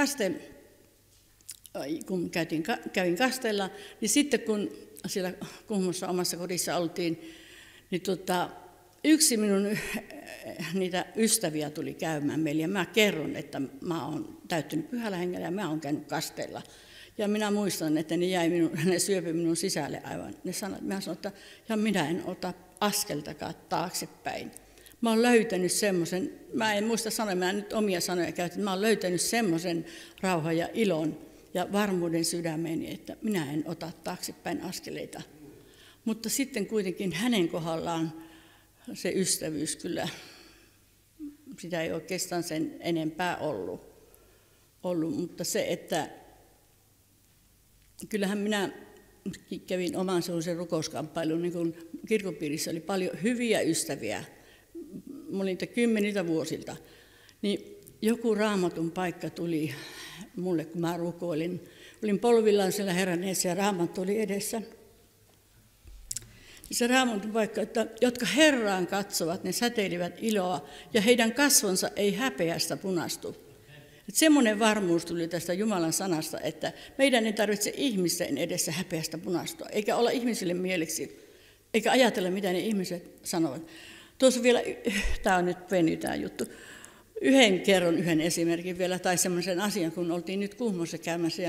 Speaker 3: kun kävin kasteella, niin sitten kun siellä Kuhmossa omassa kodissa oltiin, niin yksi minun niitä ystäviä tuli käymään meille ja mä kerron, että mä oon täyttynyt Pyhällä Hengellä ja mä oon käynyt kasteella. Ja minä muistan, että ne syöpyi minun sisälle aivan ne sanat. Mä sanoin, että ja minä en ota askeltakaan taaksepäin. Mä oon löytänyt semmoisen, mä en muista sanoa, mä en nyt omia sanoja käytin, mä oon löytänyt semmoisen rauhan ja ilon ja varmuuden sydämeeni, että minä en ota taaksepäin askeleita. Mutta sitten kuitenkin hänen kohdallaan se ystävyys kyllä, sitä ei oikeastaan sen enempää ollut. Mutta se, että kyllähän minä kävin oman sellaisen rukouskamppailun, niin kun kirkonpiirissä oli paljon hyviä ystäviä, mä olin 10 vuosilta, niin joku Raamatun paikka tuli mulle, kun mä rukoilin. Olin polvillaan siellä Herran edessä ja Raamattu oli edessä. Se Raamatun paikka, että jotka Herraan katsovat, ne säteilivät iloa ja heidän kasvonsa ei häpeästä punastu. Että semmoinen varmuus tuli tästä Jumalan sanasta, että meidän ei tarvitse ihmisten edessä häpeästä punastua, eikä olla ihmisille mieliksi, eikä ajatella, mitä ne ihmiset sanovat. Tuossa vielä, tämä on nyt tämä juttu, yhden esimerkin vielä, tai semmoisen asian, kun oltiin nyt Kuhmossa käymässä,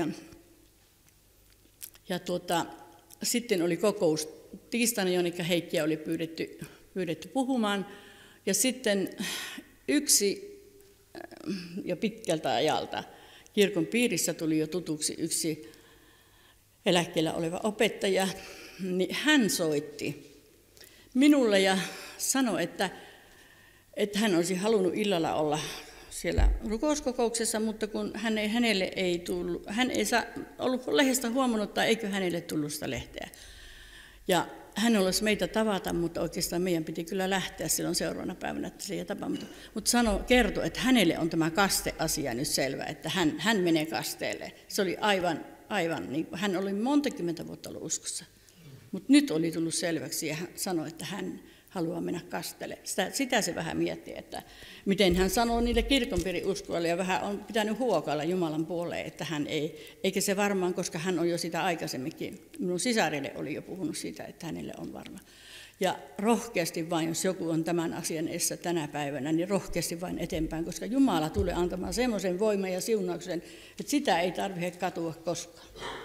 Speaker 3: ja sitten oli kokous tiistaina, jonne Heikkiä oli pyydetty puhumaan, ja sitten yksi jo pitkältä ajalta kirkon piirissä tuli jo tutuksi yksi eläkkeellä oleva opettaja, niin hän soitti minulle ja sanoi, että hän olisi halunnut illalla olla siellä rukouskokouksessa, mutta kun hänelle ei tullut, hän ei ollut lehdestä huomannut tai eikö hänelle tullut sitä lehteä. Ja hän olisi meitä tavata, mutta oikeastaan meidän piti kyllä lähteä silloin seuraavana päivänä, että se ei tapa. Mutta kertoi, että hänelle on tämä kasteasia nyt selvä, että hän menee kasteelle. Se oli aivan niin kuin, hän oli monta kymmentä vuotta ollut uskossa. Mutta nyt oli tullut selväksi ja hän sanoi, että hän haluaa mennä kasteelle. Sitä se vähän miettii, että miten hän sanoo niille kirkonpiirin uskoille ja vähän on pitänyt huokailla Jumalan puoleen, että hän ei, eikä se varmaan, koska hän on jo sitä aikaisemminkin, minun sisarille oli jo puhunut siitä, että hänelle on varma. Ja rohkeasti vain, jos joku on tämän asian edessä tänä päivänä, niin rohkeasti vain eteenpäin, koska Jumala tulee antamaan semmoisen voiman ja siunauksen, että sitä ei tarvitse katua koskaan.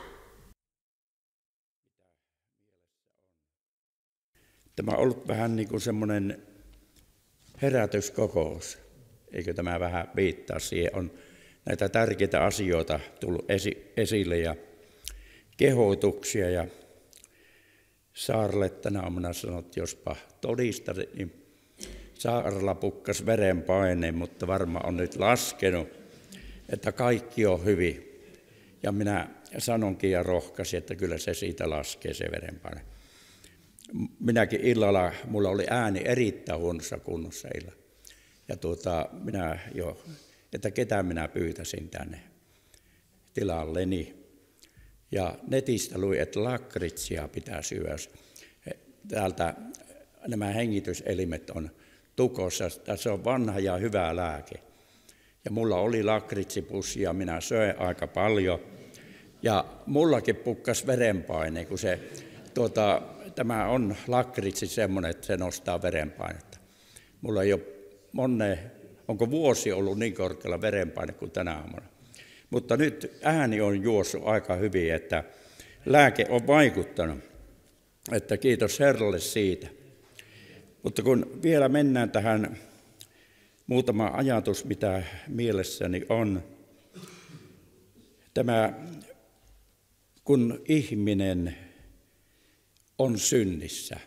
Speaker 2: Tämä on ollut vähän niin kuin semmoinen herätyskokous, eikö tämä vähän viittaa siihen, on näitä tärkeitä asioita tullut esille ja kehotuksia ja Saaralle tänä aamuna sanoi, että jospa todistat, niin Saaralla pukkasi verenpaineen, mutta varmaan on nyt laskenut, että kaikki on hyvin. Ja minä sanonkin ja rohkaisin, että kyllä se siitä laskee se verenpaine. Minäkin illalla, mulla oli ääni erittäin huonossa kunnossa illalla. Ja minä jo, että ketä minä pyytäisin tänne tilalleni. Ja netistä luin, että lakritsia pitää syödä. Täältä nämä hengityselimet on tukossa. Se on vanha ja hyvä lääke. Ja mulla oli lakritsipussi ja minä söin aika paljon. Ja mullakin pukkasi verenpaine, kun se tämä on lakritsi semmoinen, että se nostaa verenpainetta. Mulla ei ole onko vuosi ollut niin korkealla verenpaine kuin tänä aamuna. Mutta nyt ääni on juossut aika hyvin, että lääke on vaikuttanut. Että kiitos Herralle siitä. Mutta kun vielä mennään tähän muutama ajatus, mitä mielessäni on. Tämä, kun ihminen on synnissä,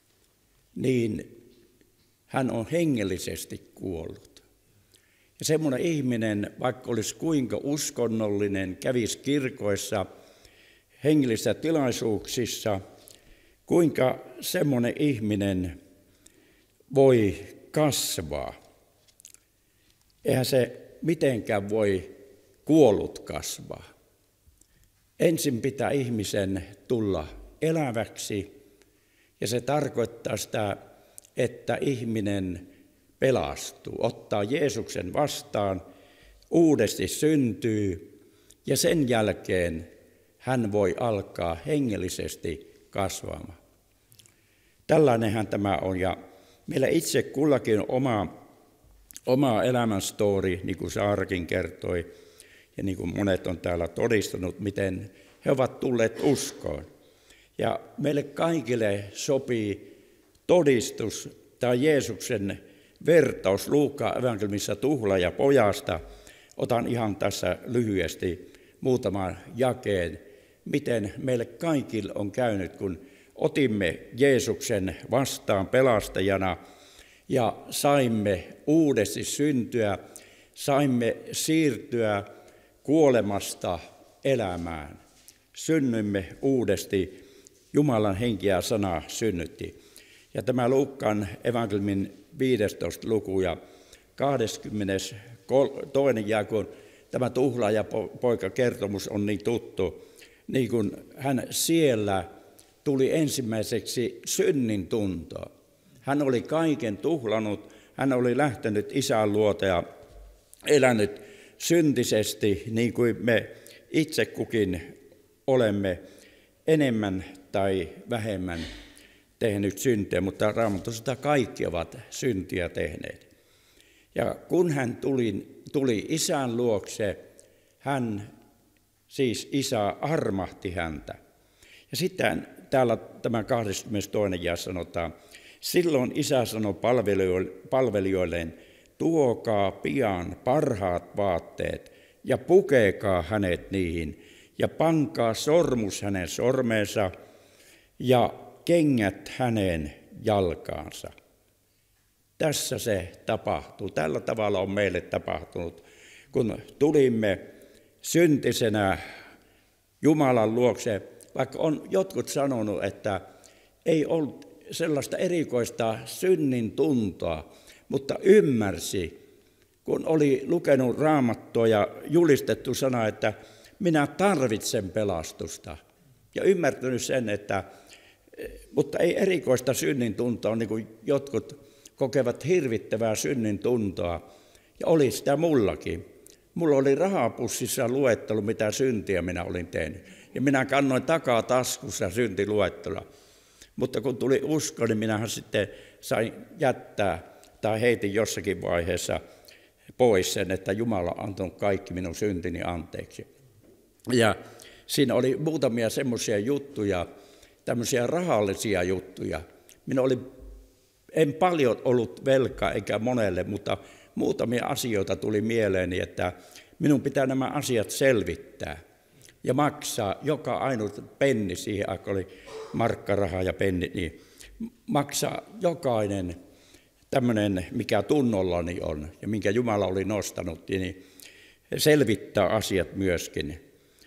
Speaker 2: niin hän on hengellisesti kuollut. Ja semmoinen ihminen, vaikka olisi kuinka uskonnollinen, kävisi kirkoissa, hengellisissä tilaisuuksissa, kuinka semmoinen ihminen voi kasvaa. Eihän se mitenkään voi kuollut kasvaa. Ensin pitää ihmisen tulla eläväksi, ja se tarkoittaa sitä, että ihminen pelastuu, ottaa Jeesuksen vastaan, uudesti syntyy, ja sen jälkeen hän voi alkaa hengellisesti kasvamaan. Tällainenhan tämä on, ja meillä itse kullakin on oma elämänstory, niin kuin Saarakin kertoi, ja niin kuin monet on täällä todistanut, miten he ovat tulleet uskoon. Ja meille kaikille sopii todistus tai Jeesuksen vertaus Luukkaan evankeliumissa tuhlaajapojasta. Otan ihan tässä lyhyesti muutaman jakeen, miten meille kaikille on käynyt, kun otimme Jeesuksen vastaan pelastajana ja saimme uudesti syntyä, saimme siirtyä kuolemasta elämään. Synnyimme uudesti, Jumalan henki ja sana synnytti. Ja tämä Luukkaan evankeliumin 15. luku ja 22. jae, kun tämä tuhlaajapoika-kertomus on niin tuttu, niin kuin hän siellä tuli ensimmäiseksi synnin tuntoa. Hän oli kaiken tuhlannut, hän oli lähtenyt isän luota ja elänyt syntisesti, niin kuin me itse kukin olemme enemmän tai vähemmän tehnyt syntiä, mutta Raamatussa kaikki ovat syntiä tehneet. Ja kun hän tuli isän luokse, isä armahti häntä. Ja sitten täällä tämä 22. jae sanotaan, silloin isä sanoi palvelijoilleen, tuokaa pian parhaat vaatteet ja pukekaa hänet niihin ja pankaa sormus hänen sormeensa ja kengät hänen jalkaansa. Tässä se tapahtuu. Tällä tavalla on meille tapahtunut, kun tulimme syntisenä Jumalan luokse, vaikka on jotkut sanonut, että ei ollut sellaista erikoista synnin tuntoa, mutta ymmärsi, kun oli lukenut Raamattua ja julistettu sana, että minä tarvitsen pelastusta. Ja ymmärtänyt sen, mutta ei erikoista synnin tuntoa, niin kuin jotkut kokevat hirvittävää synnin tuntoa. Ja oli sitä mullakin. Mulla oli rahapussissa luettelo, mitä syntiä minä olin tehnyt. Ja minä kannoin takaa taskussa syntiluettelua. Mutta kun tuli usko, niin minähän sitten sain jättää tai heitin jossakin vaiheessa pois sen, että Jumala on antanut kaikki minun syntini anteeksi. Ja siinä oli muutamia semmoisia juttuja, tämmöisiä rahallisia juttuja. En paljon ollut velkaa eikä monelle, mutta muutamia asioita tuli mieleeni, että minun pitää nämä asiat selvittää ja maksaa joka ainut penni, siihen aikaan oli markkaraha ja penni, niin maksaa jokainen tämmöinen, mikä tunnollani on ja minkä Jumala oli nostanut, niin selvittää asiat myöskin.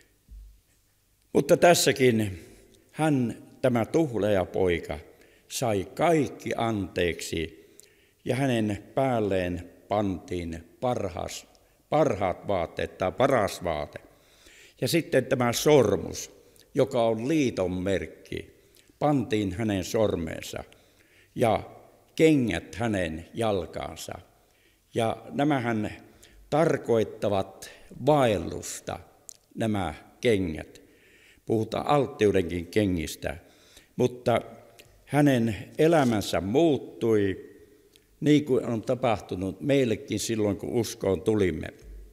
Speaker 2: Mutta tässäkin tämä tuhlaajapoika, sai kaikki anteeksi ja hänen päälleen pantiin parhaat vaatteet tai paras vaate. Ja sitten tämä sormus, joka on liiton merkki, pantiin hänen sormeensa ja kengät hänen jalkaansa. Ja nämähän tarkoittavat vaellusta, nämä kengät. Puhutaan alttiudenkin kengistä, mutta hänen elämänsä muuttui, niin kuin on tapahtunut meillekin silloin, kun uskoon tulimme.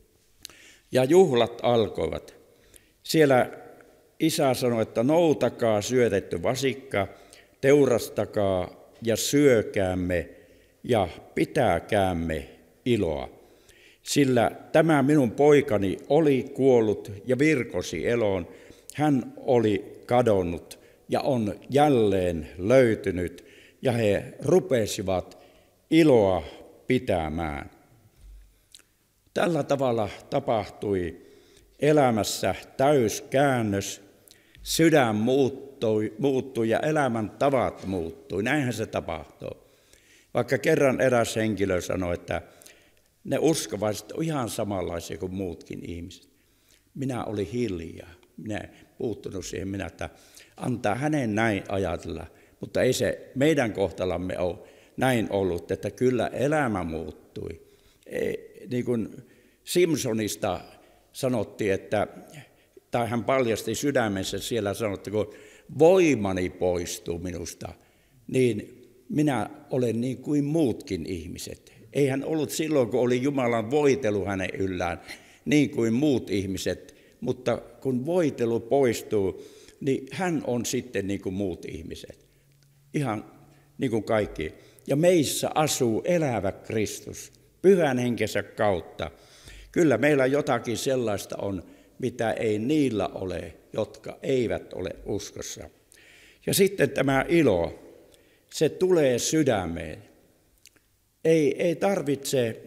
Speaker 2: Ja juhlat alkoivat. Siellä isä sanoi, että noutakaa syötetty vasikka, teurastakaa ja syökäämme ja pitäkäämme iloa. Sillä tämä minun poikani oli kuollut ja virkosi eloon. Hän oli kadonnut ja on jälleen löytynyt, ja he rupesivat iloa pitämään. Tällä tavalla tapahtui elämässä täyskäännös, sydän muuttui ja elämäntavat muuttui. Näinhän se tapahtuu. Vaikka kerran eräs henkilö sanoi, että ne uskovaiset on ihan samanlaisia kuin muutkin ihmiset. Minä olin hiljaa. Minä puuttunut siihen, että antaa hänen näin ajatella, mutta ei se meidän kohtalamme ole näin ollut, että kyllä elämä muuttui. Niin kuin Simpsonista sanottiin, tai hän paljasti sydämensä siellä sanottiin, kun voimani poistuu minusta, niin minä olen niin kuin muutkin ihmiset. Ei hän ollut silloin, kun oli Jumalan voitelu hänen yllään, niin kuin muut ihmiset, mutta kun voitelu poistuu, niin hän on sitten niin kuin muut ihmiset. Ihan niin kuin kaikki. Ja meissä asuu elävä Kristus, Pyhän Henkensä kautta. Kyllä meillä jotakin sellaista on, mitä ei niillä ole, jotka eivät ole uskossa. Ja sitten tämä ilo, se tulee sydämeen. Ei tarvitse,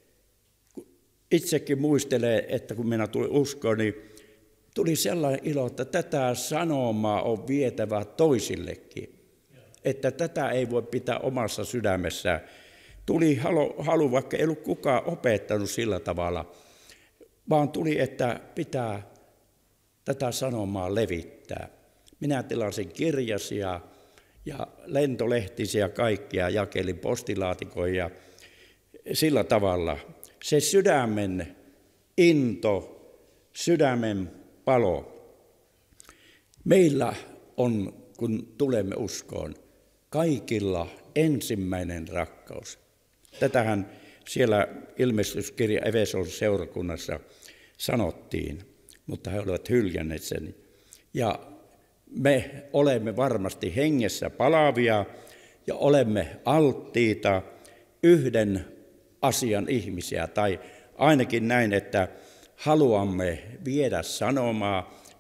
Speaker 2: itsekin muistelee, että kun minä tulin uskoon, niin tuli sellainen ilo, että tätä sanomaa on vietävä toisillekin. Että tätä ei voi pitää omassa sydämessään. Tuli halu, vaikka ei ollut kukaan opettanut sillä tavalla, vaan tuli, että pitää tätä sanomaa levittää. Minä tilasin kirjasia ja lentolehtisiä kaikkia, jakelin postilaatikoja ja sillä tavalla. Se sydämen into, sydämen palo. Meillä on, kun tulemme uskoon, kaikilla ensimmäinen rakkaus. Tätähän siellä ilmestyskirja Efeson seurakunnassa sanottiin, mutta he olivat hyljänneet sen. Ja me olemme varmasti hengessä palavia ja olemme alttiita yhden asian ihmisiä, tai ainakin näin, että haluamme viedä sanomaa,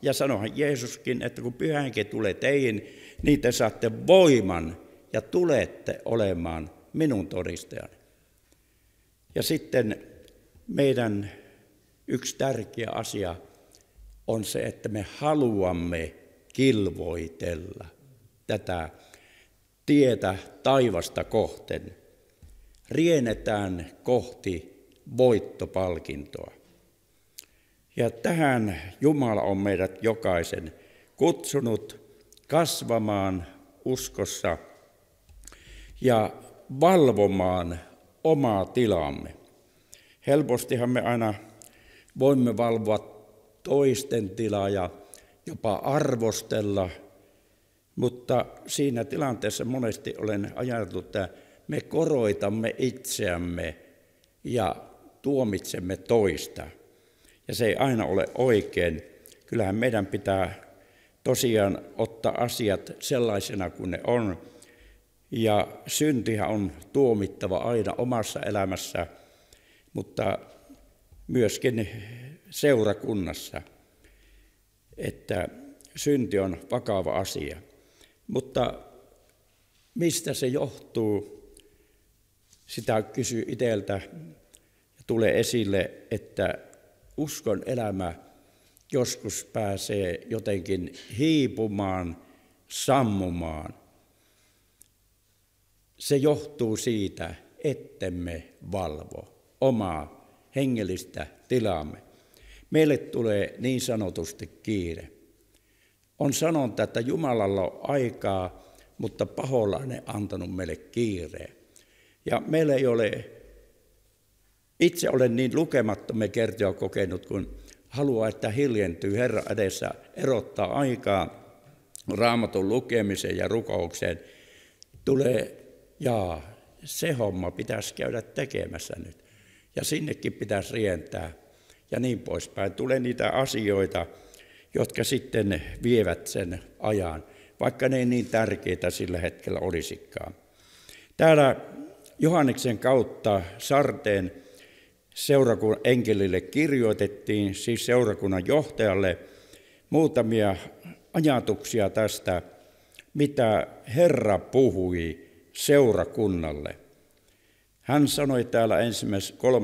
Speaker 2: Ja sanohan Jeesuskin, että kun Pyhä Henki tulee teihin, niin te saatte voiman ja tulette olemaan minun todistajani. Ja sitten meidän yksi tärkeä asia on se, että me haluamme kilvoitella tätä tietä taivasta kohten. Riennetään kohti voittopalkintoa. Ja tähän Jumala on meidät jokaisen kutsunut kasvamaan uskossa ja valvomaan omaa tilaamme. Helpostihan me aina voimme valvoa toisten tilaa ja jopa arvostella, mutta siinä tilanteessa monesti olen ajatellut, että me koroitamme itseämme ja tuomitsemme toista. Ja se ei aina ole oikein. Kyllähän meidän pitää tosiaan ottaa asiat sellaisena kuin ne on. Ja syntihän on tuomittava aina omassa elämässä, mutta myöskin seurakunnassa, että synti on vakava asia. Mutta mistä se johtuu? Sitä kysyy itseltä ja tulee esille, että uskon elämä joskus pääsee jotenkin hiipumaan, sammumaan. Se johtuu siitä, ettemme valvo omaa hengellistä tilaamme. Meille tulee niin sanotusti kiire. On sanonta, että Jumalalla on aikaa, mutta paholainen antanut meille kiireen. Ja meillä ei ole, itse olen niin lukemattomia kertoja kokenut, kun haluaa, että hiljentyy Herran edessä, erottaa aikaa Raamatun lukemiseen ja rukoukseen. Tulee, se homma pitäisi käydä tekemässä nyt. Ja sinnekin pitäisi rientää ja niin poispäin. Tulee niitä asioita, jotka sitten vievät sen ajan, vaikka ne ei niin tärkeitä sillä hetkellä olisikaan. Täällä Johanneksen kautta Sarteen seurakunnan enkelille kirjoitettiin, siis seurakunnan johtajalle, muutamia ajatuksia tästä, mitä Herra puhui seurakunnalle. Hän sanoi täällä 3.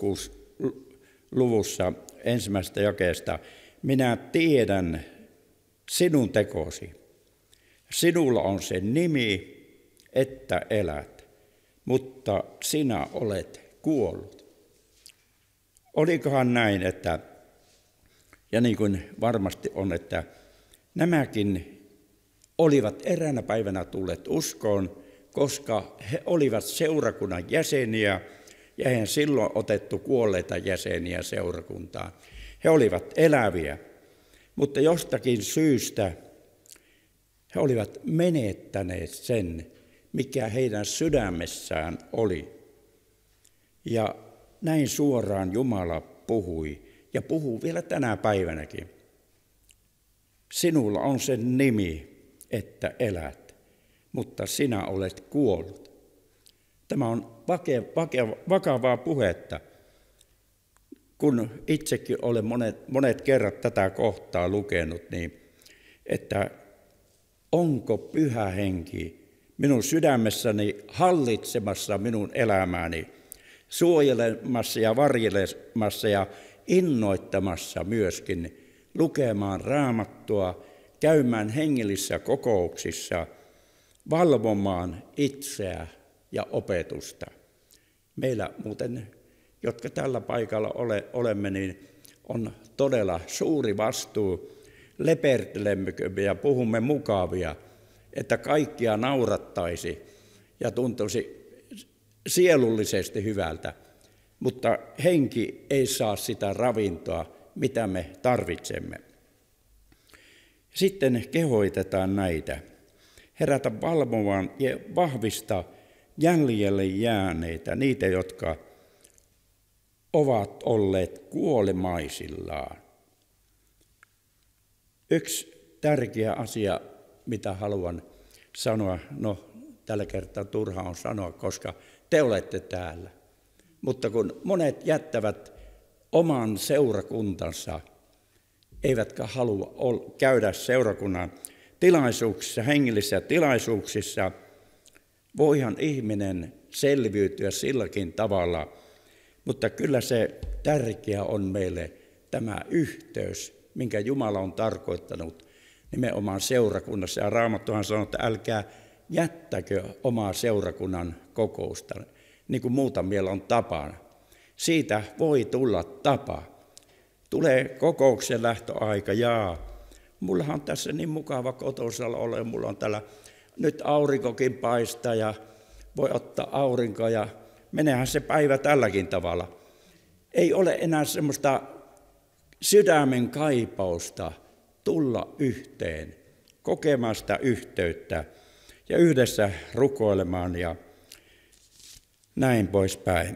Speaker 2: luvussa 1. jakeesta, minä tiedän sinun tekosi. Sinulla on se nimi, että elät, mutta sinä olet kuollut. Olikohan näin, että, ja niin kuin varmasti on, että nämäkin olivat eräänä päivänä tulleet uskoon, koska he olivat seurakunnan jäseniä ja eihän silloin otettu kuolleita jäseniä seurakuntaan. He olivat eläviä, mutta jostakin syystä he olivat menettäneet sen, mikä heidän sydämessään oli. Ja näin suoraan Jumala puhui ja puhuu vielä tänä päivänäkin. Sinulla on sen nimi, että elät, mutta sinä olet kuollut. Tämä on vakavaa puhetta, kun itsekin olen monet kerrat tätä kohtaa lukenut, niin että onko Pyhä Henki minun sydämessäni hallitsemassa minun elämääni, suojelemassa ja varjelemassa ja innoittamassa myöskin lukemaan Raamattua, käymään hengellisissä kokouksissa, valvomaan itseä ja opetusta. Meillä muuten, jotka tällä paikalla olemme, niin on todella suuri vastuu. Lepertelemmekö ja puhumme mukavia, että kaikkia naurattaisi ja tuntuisi sielullisesti hyvältä, mutta henki ei saa sitä ravintoa, mitä me tarvitsemme. Sitten kehoitetaan näitä. Herätä valvomaan ja vahvista jäljelle jääneitä, niitä, jotka ovat olleet kuolemaisillaan. Yksi tärkeä asia, mitä haluan sanoa, tällä kertaa turha on sanoa, koska te olette täällä. Mutta kun monet jättävät oman seurakuntansa eivätkä halua käydä seurakunnan tilaisuuksissa, hengellisissä tilaisuuksissa. Voihan ihminen selviytyä silläkin tavalla, mutta kyllä se tärkeä on meille tämä yhteys, minkä Jumala on tarkoittanut nimenomaan seurakunnassa. Ja Raamattuhan sanoo, että älkää jättäkö omaa seurakunnan kokousta, niin kuin muutamilla on tapana. Siitä voi tulla tapa. Tulee kokouksen lähtöaika, mullahan on tässä niin mukava kotosalla olla, mulla on täällä nyt aurinkokin paistaa ja voi ottaa aurinkoa ja meneehän se päivä tälläkin tavalla. Ei ole enää semmoista sydämen kaipausta tulla yhteen, kokemaan sitä yhteyttä ja yhdessä rukoilemaan ja näin poispäin.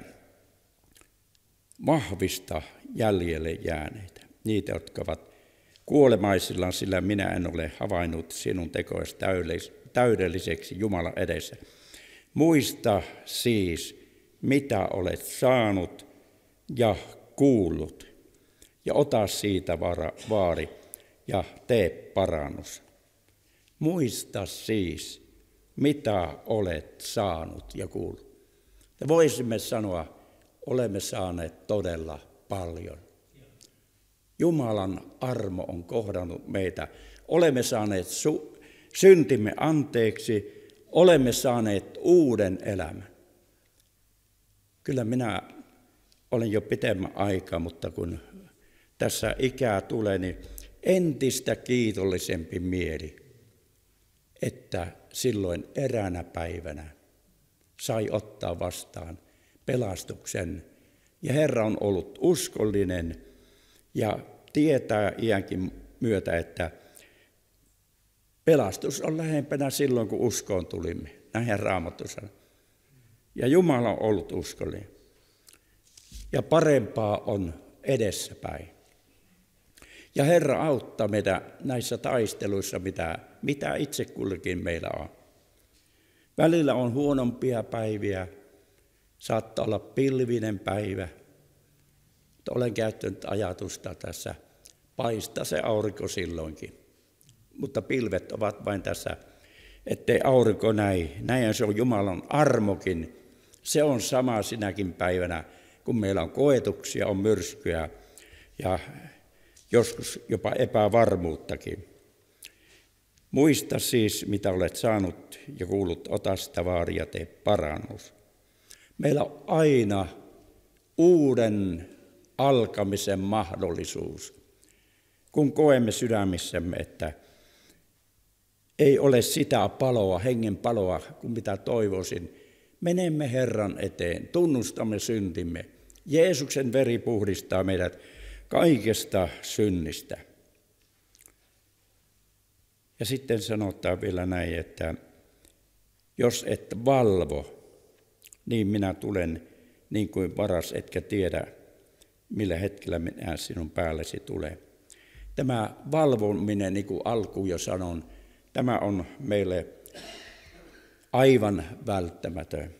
Speaker 2: Vahvista jäljelle jääneitä, niitä, jotka ovat kuolemaisillaan, sillä minä en ole havainnut sinun tekoesi täydelliseksi Jumalan edessä. Muista siis, mitä olet saanut ja kuullut, ja ota siitä vaari ja tee parannus. Muista siis, mitä olet saanut ja kuullut. Ja voisimme sanoa, olemme saaneet todella paljon. Jumalan armo on kohdannut meitä. Olemme saaneet syntimme anteeksi, olemme saaneet uuden elämän. Kyllä minä olen jo pitemmän aikaa, mutta kun tässä ikää tulee, niin entistä kiitollisempi mieli, että silloin eräänä päivänä sai ottaa vastaan pelastuksen. Ja Herra on ollut uskollinen ja tietää iänkin myötä, että pelastus on lähempänä silloin, kun uskoon tulimme. Näinhän Raamattu sanoo. Ja Jumala on ollut uskollinen. Ja parempaa on edessäpäin. Ja Herra auttaa meitä näissä taisteluissa, mitä itse kullekin meillä on. Välillä on huonompia päiviä, saattaa olla pilvinen päivä. Mutta olen käyttänyt ajatusta tässä, paistaa se aurinko silloinkin. Mutta pilvet ovat vain tässä, ettei aurinko näy. Näin se on Jumalan armokin. Se on sama sinäkin päivänä, kun meillä on koetuksia, on myrskyjä ja joskus jopa epävarmuuttakin. Muista siis, mitä olet saanut ja kuullut, ota sitä vaaria ja tee parannus. Meillä on aina uuden alkamisen mahdollisuus, kun koemme sydämissämme, että ei ole sitä paloa, hengen paloa, kuin mitä toivoisin. Menemme Herran eteen, tunnustamme syntimme. Jeesuksen veri puhdistaa meidät kaikesta synnistä. Ja sitten sanotaan vielä näin, että jos et valvo, niin minä tulen niin kuin varas, etkä tiedä, millä hetkellä minä sinun päällesi tulee. Tämä valvominen, niin kuin alkuun jo sanon, tämä on meille aivan välttämätön,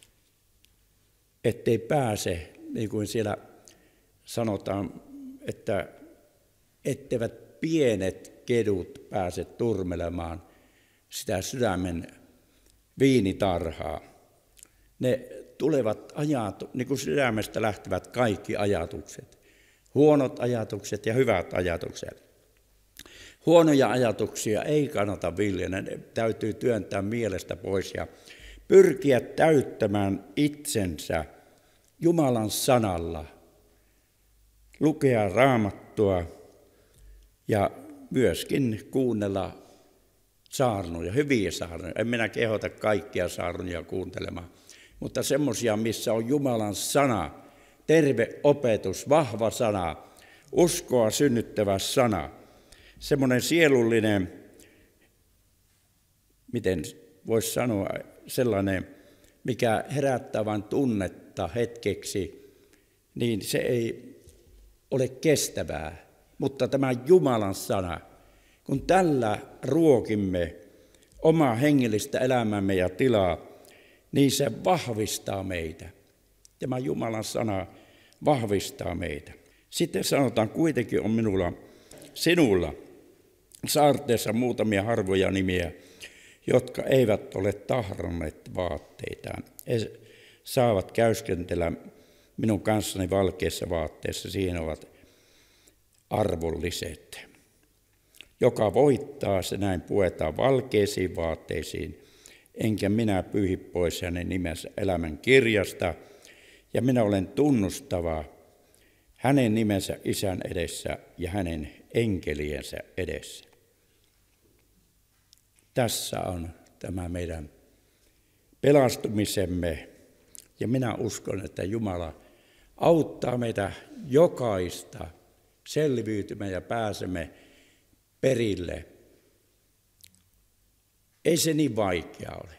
Speaker 2: ettei pääse, niin kuin siellä sanotaan, että etteivät pienet kedut pääse turmelemaan sitä sydämen viinitarhaa. Ne tulevat niin kuin sydämestä lähtevät kaikki ajatukset, huonot ajatukset ja hyvät ajatukset. Huonoja ajatuksia ei kannata viljellä, ne täytyy työntää mielestä pois ja pyrkiä täyttämään itsensä Jumalan sanalla, lukea Raamattua ja myöskin kuunnella saarnoja, hyviä saarnoja. En minä kehota kaikkia saarnoja kuuntelemaan, mutta semmoisia, missä on Jumalan sana, terve opetus, vahva sana, uskoa synnyttävä sana. Semmoinen sielullinen, miten voisi sanoa, sellainen, mikä herättää vain tunnetta hetkeksi, niin se ei ole kestävää. Mutta tämä Jumalan sana, kun tällä ruokimme omaa hengellistä elämämme ja tilaa, niin se vahvistaa meitä. Tämä Jumalan sana vahvistaa meitä. Sitten sanotaan, kuitenkin on minulla sinulla saarteessa muutamia harvoja nimiä, jotka eivät ole tahranneet vaatteitaan. He saavat käyskentellä minun kanssani valkeissa vaatteissa, siihen ovat arvolliset. Joka voittaa, se näin puetaan valkeisiin vaatteisiin, enkä minä pyyhi pois hänen nimensä elämän kirjasta, ja minä olen tunnustava hänen nimensä Isän edessä ja hänen enkeliensä edessä. Tässä on tämä meidän pelastumisemme, ja minä uskon, että Jumala auttaa meitä jokaista selviytymään ja pääsemme perille. Ei se niin vaikea ole.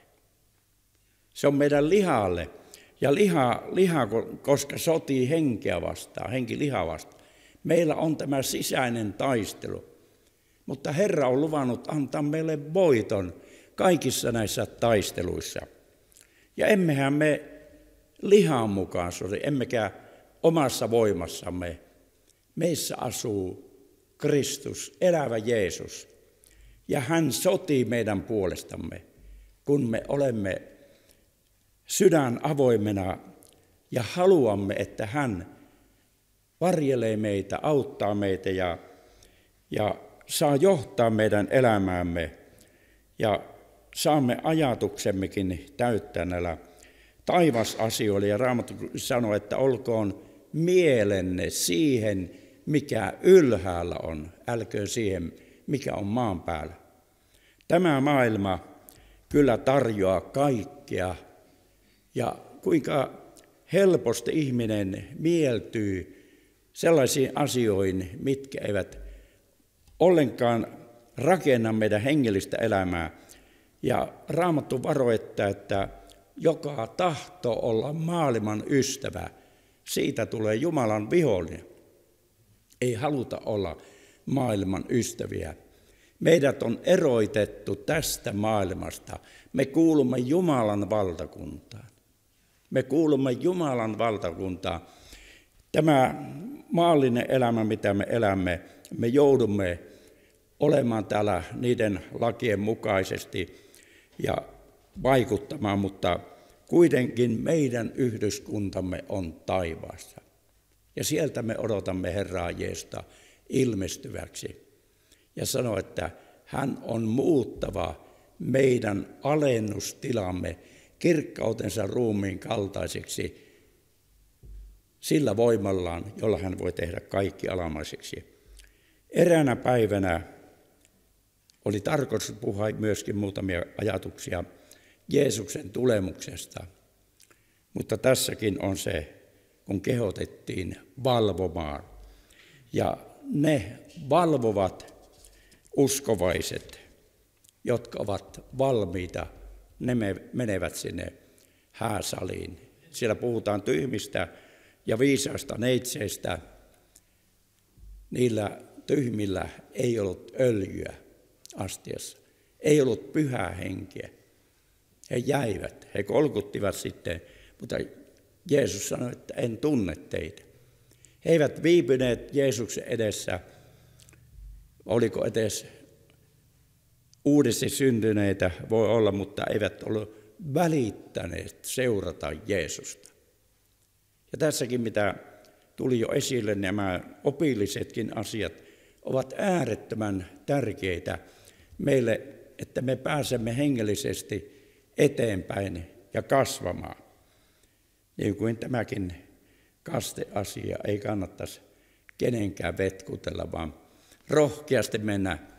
Speaker 2: Se on meidän lihalle. Ja liha, koska sotii henkeä vastaan, henki lihaa vastaan. Meillä on tämä sisäinen taistelu. Mutta Herra on luvannut antaa meille voiton kaikissa näissä taisteluissa. Ja emmehän me lihan mukaan sodi, emmekä omassa voimassamme. Meissä asuu Kristus, elävä Jeesus. Ja hän sotii meidän puolestamme, kun me olemme sydän avoimena ja haluamme, että hän varjelee meitä, auttaa meitä ja saa johtaa meidän elämäämme ja saamme ajatuksemmekin täyttää näillä taivasasioilla. Ja Raamattu sanoo, että olkoon mielenne siihen, mikä ylhäällä on, älköön siihen, mikä on maan päällä. Tämä maailma kyllä tarjoaa kaikkea. Ja kuinka helposti ihminen mieltyy sellaisiin asioihin, mitkä eivät ollenkaan rakenna meidän hengellistä elämää. Ja Raamattu varoittaa, että joka tahtoo olla maailman ystävä, siitä tulee Jumalan vihollinen. Ei haluta olla maailman ystäviä. Meidät on eroitettu tästä maailmasta. Me kuulumme Jumalan valtakuntaan. Me kuulumme Jumalan valtakuntaan. Tämä maallinen elämä, mitä me elämme, me joudumme olemaan täällä niiden lakien mukaisesti ja vaikuttamaan, mutta kuitenkin meidän yhdyskuntamme on taivaassa. Ja sieltä me odotamme Herraa Jeesusta ilmestyväksi. Ja sanoo, että hän on muuttava meidän alennustilamme kirkkautensa ruumiin kaltaiseksi sillä voimallaan, jolla hän voi tehdä kaikki alamaiseksi. Eräänä päivänä oli tarkoitus puhua myöskin muutamia ajatuksia Jeesuksen tulemuksesta, mutta tässäkin on se, kun kehotettiin valvomaan. Ja ne valvovat uskovaiset, jotka ovat valmiita, ne menevät sinne hääsaliin. Siellä puhutaan tyhmistä ja viisaista neitseistä. Niillä tyhmillä ei ollut öljyä astiassa, ei ollut pyhää henkeä. He jäivät, he kolkuttivat sitten, mutta Jeesus sanoi, että en tunne teitä. He eivät viipyneet Jeesuksen edessä, oliko edes uudesti syntyneitä, voi olla, mutta eivät ole välittäneet seurata Jeesusta. Ja tässäkin, mitä tuli jo esille, nämä opillisetkin asiat ovat äärettömän tärkeitä meille, että me pääsemme hengellisesti eteenpäin ja kasvamaan. Niin kuin tämäkin kasteasia ei kannattaisi kenenkään vetkutella, vaan rohkeasti mennä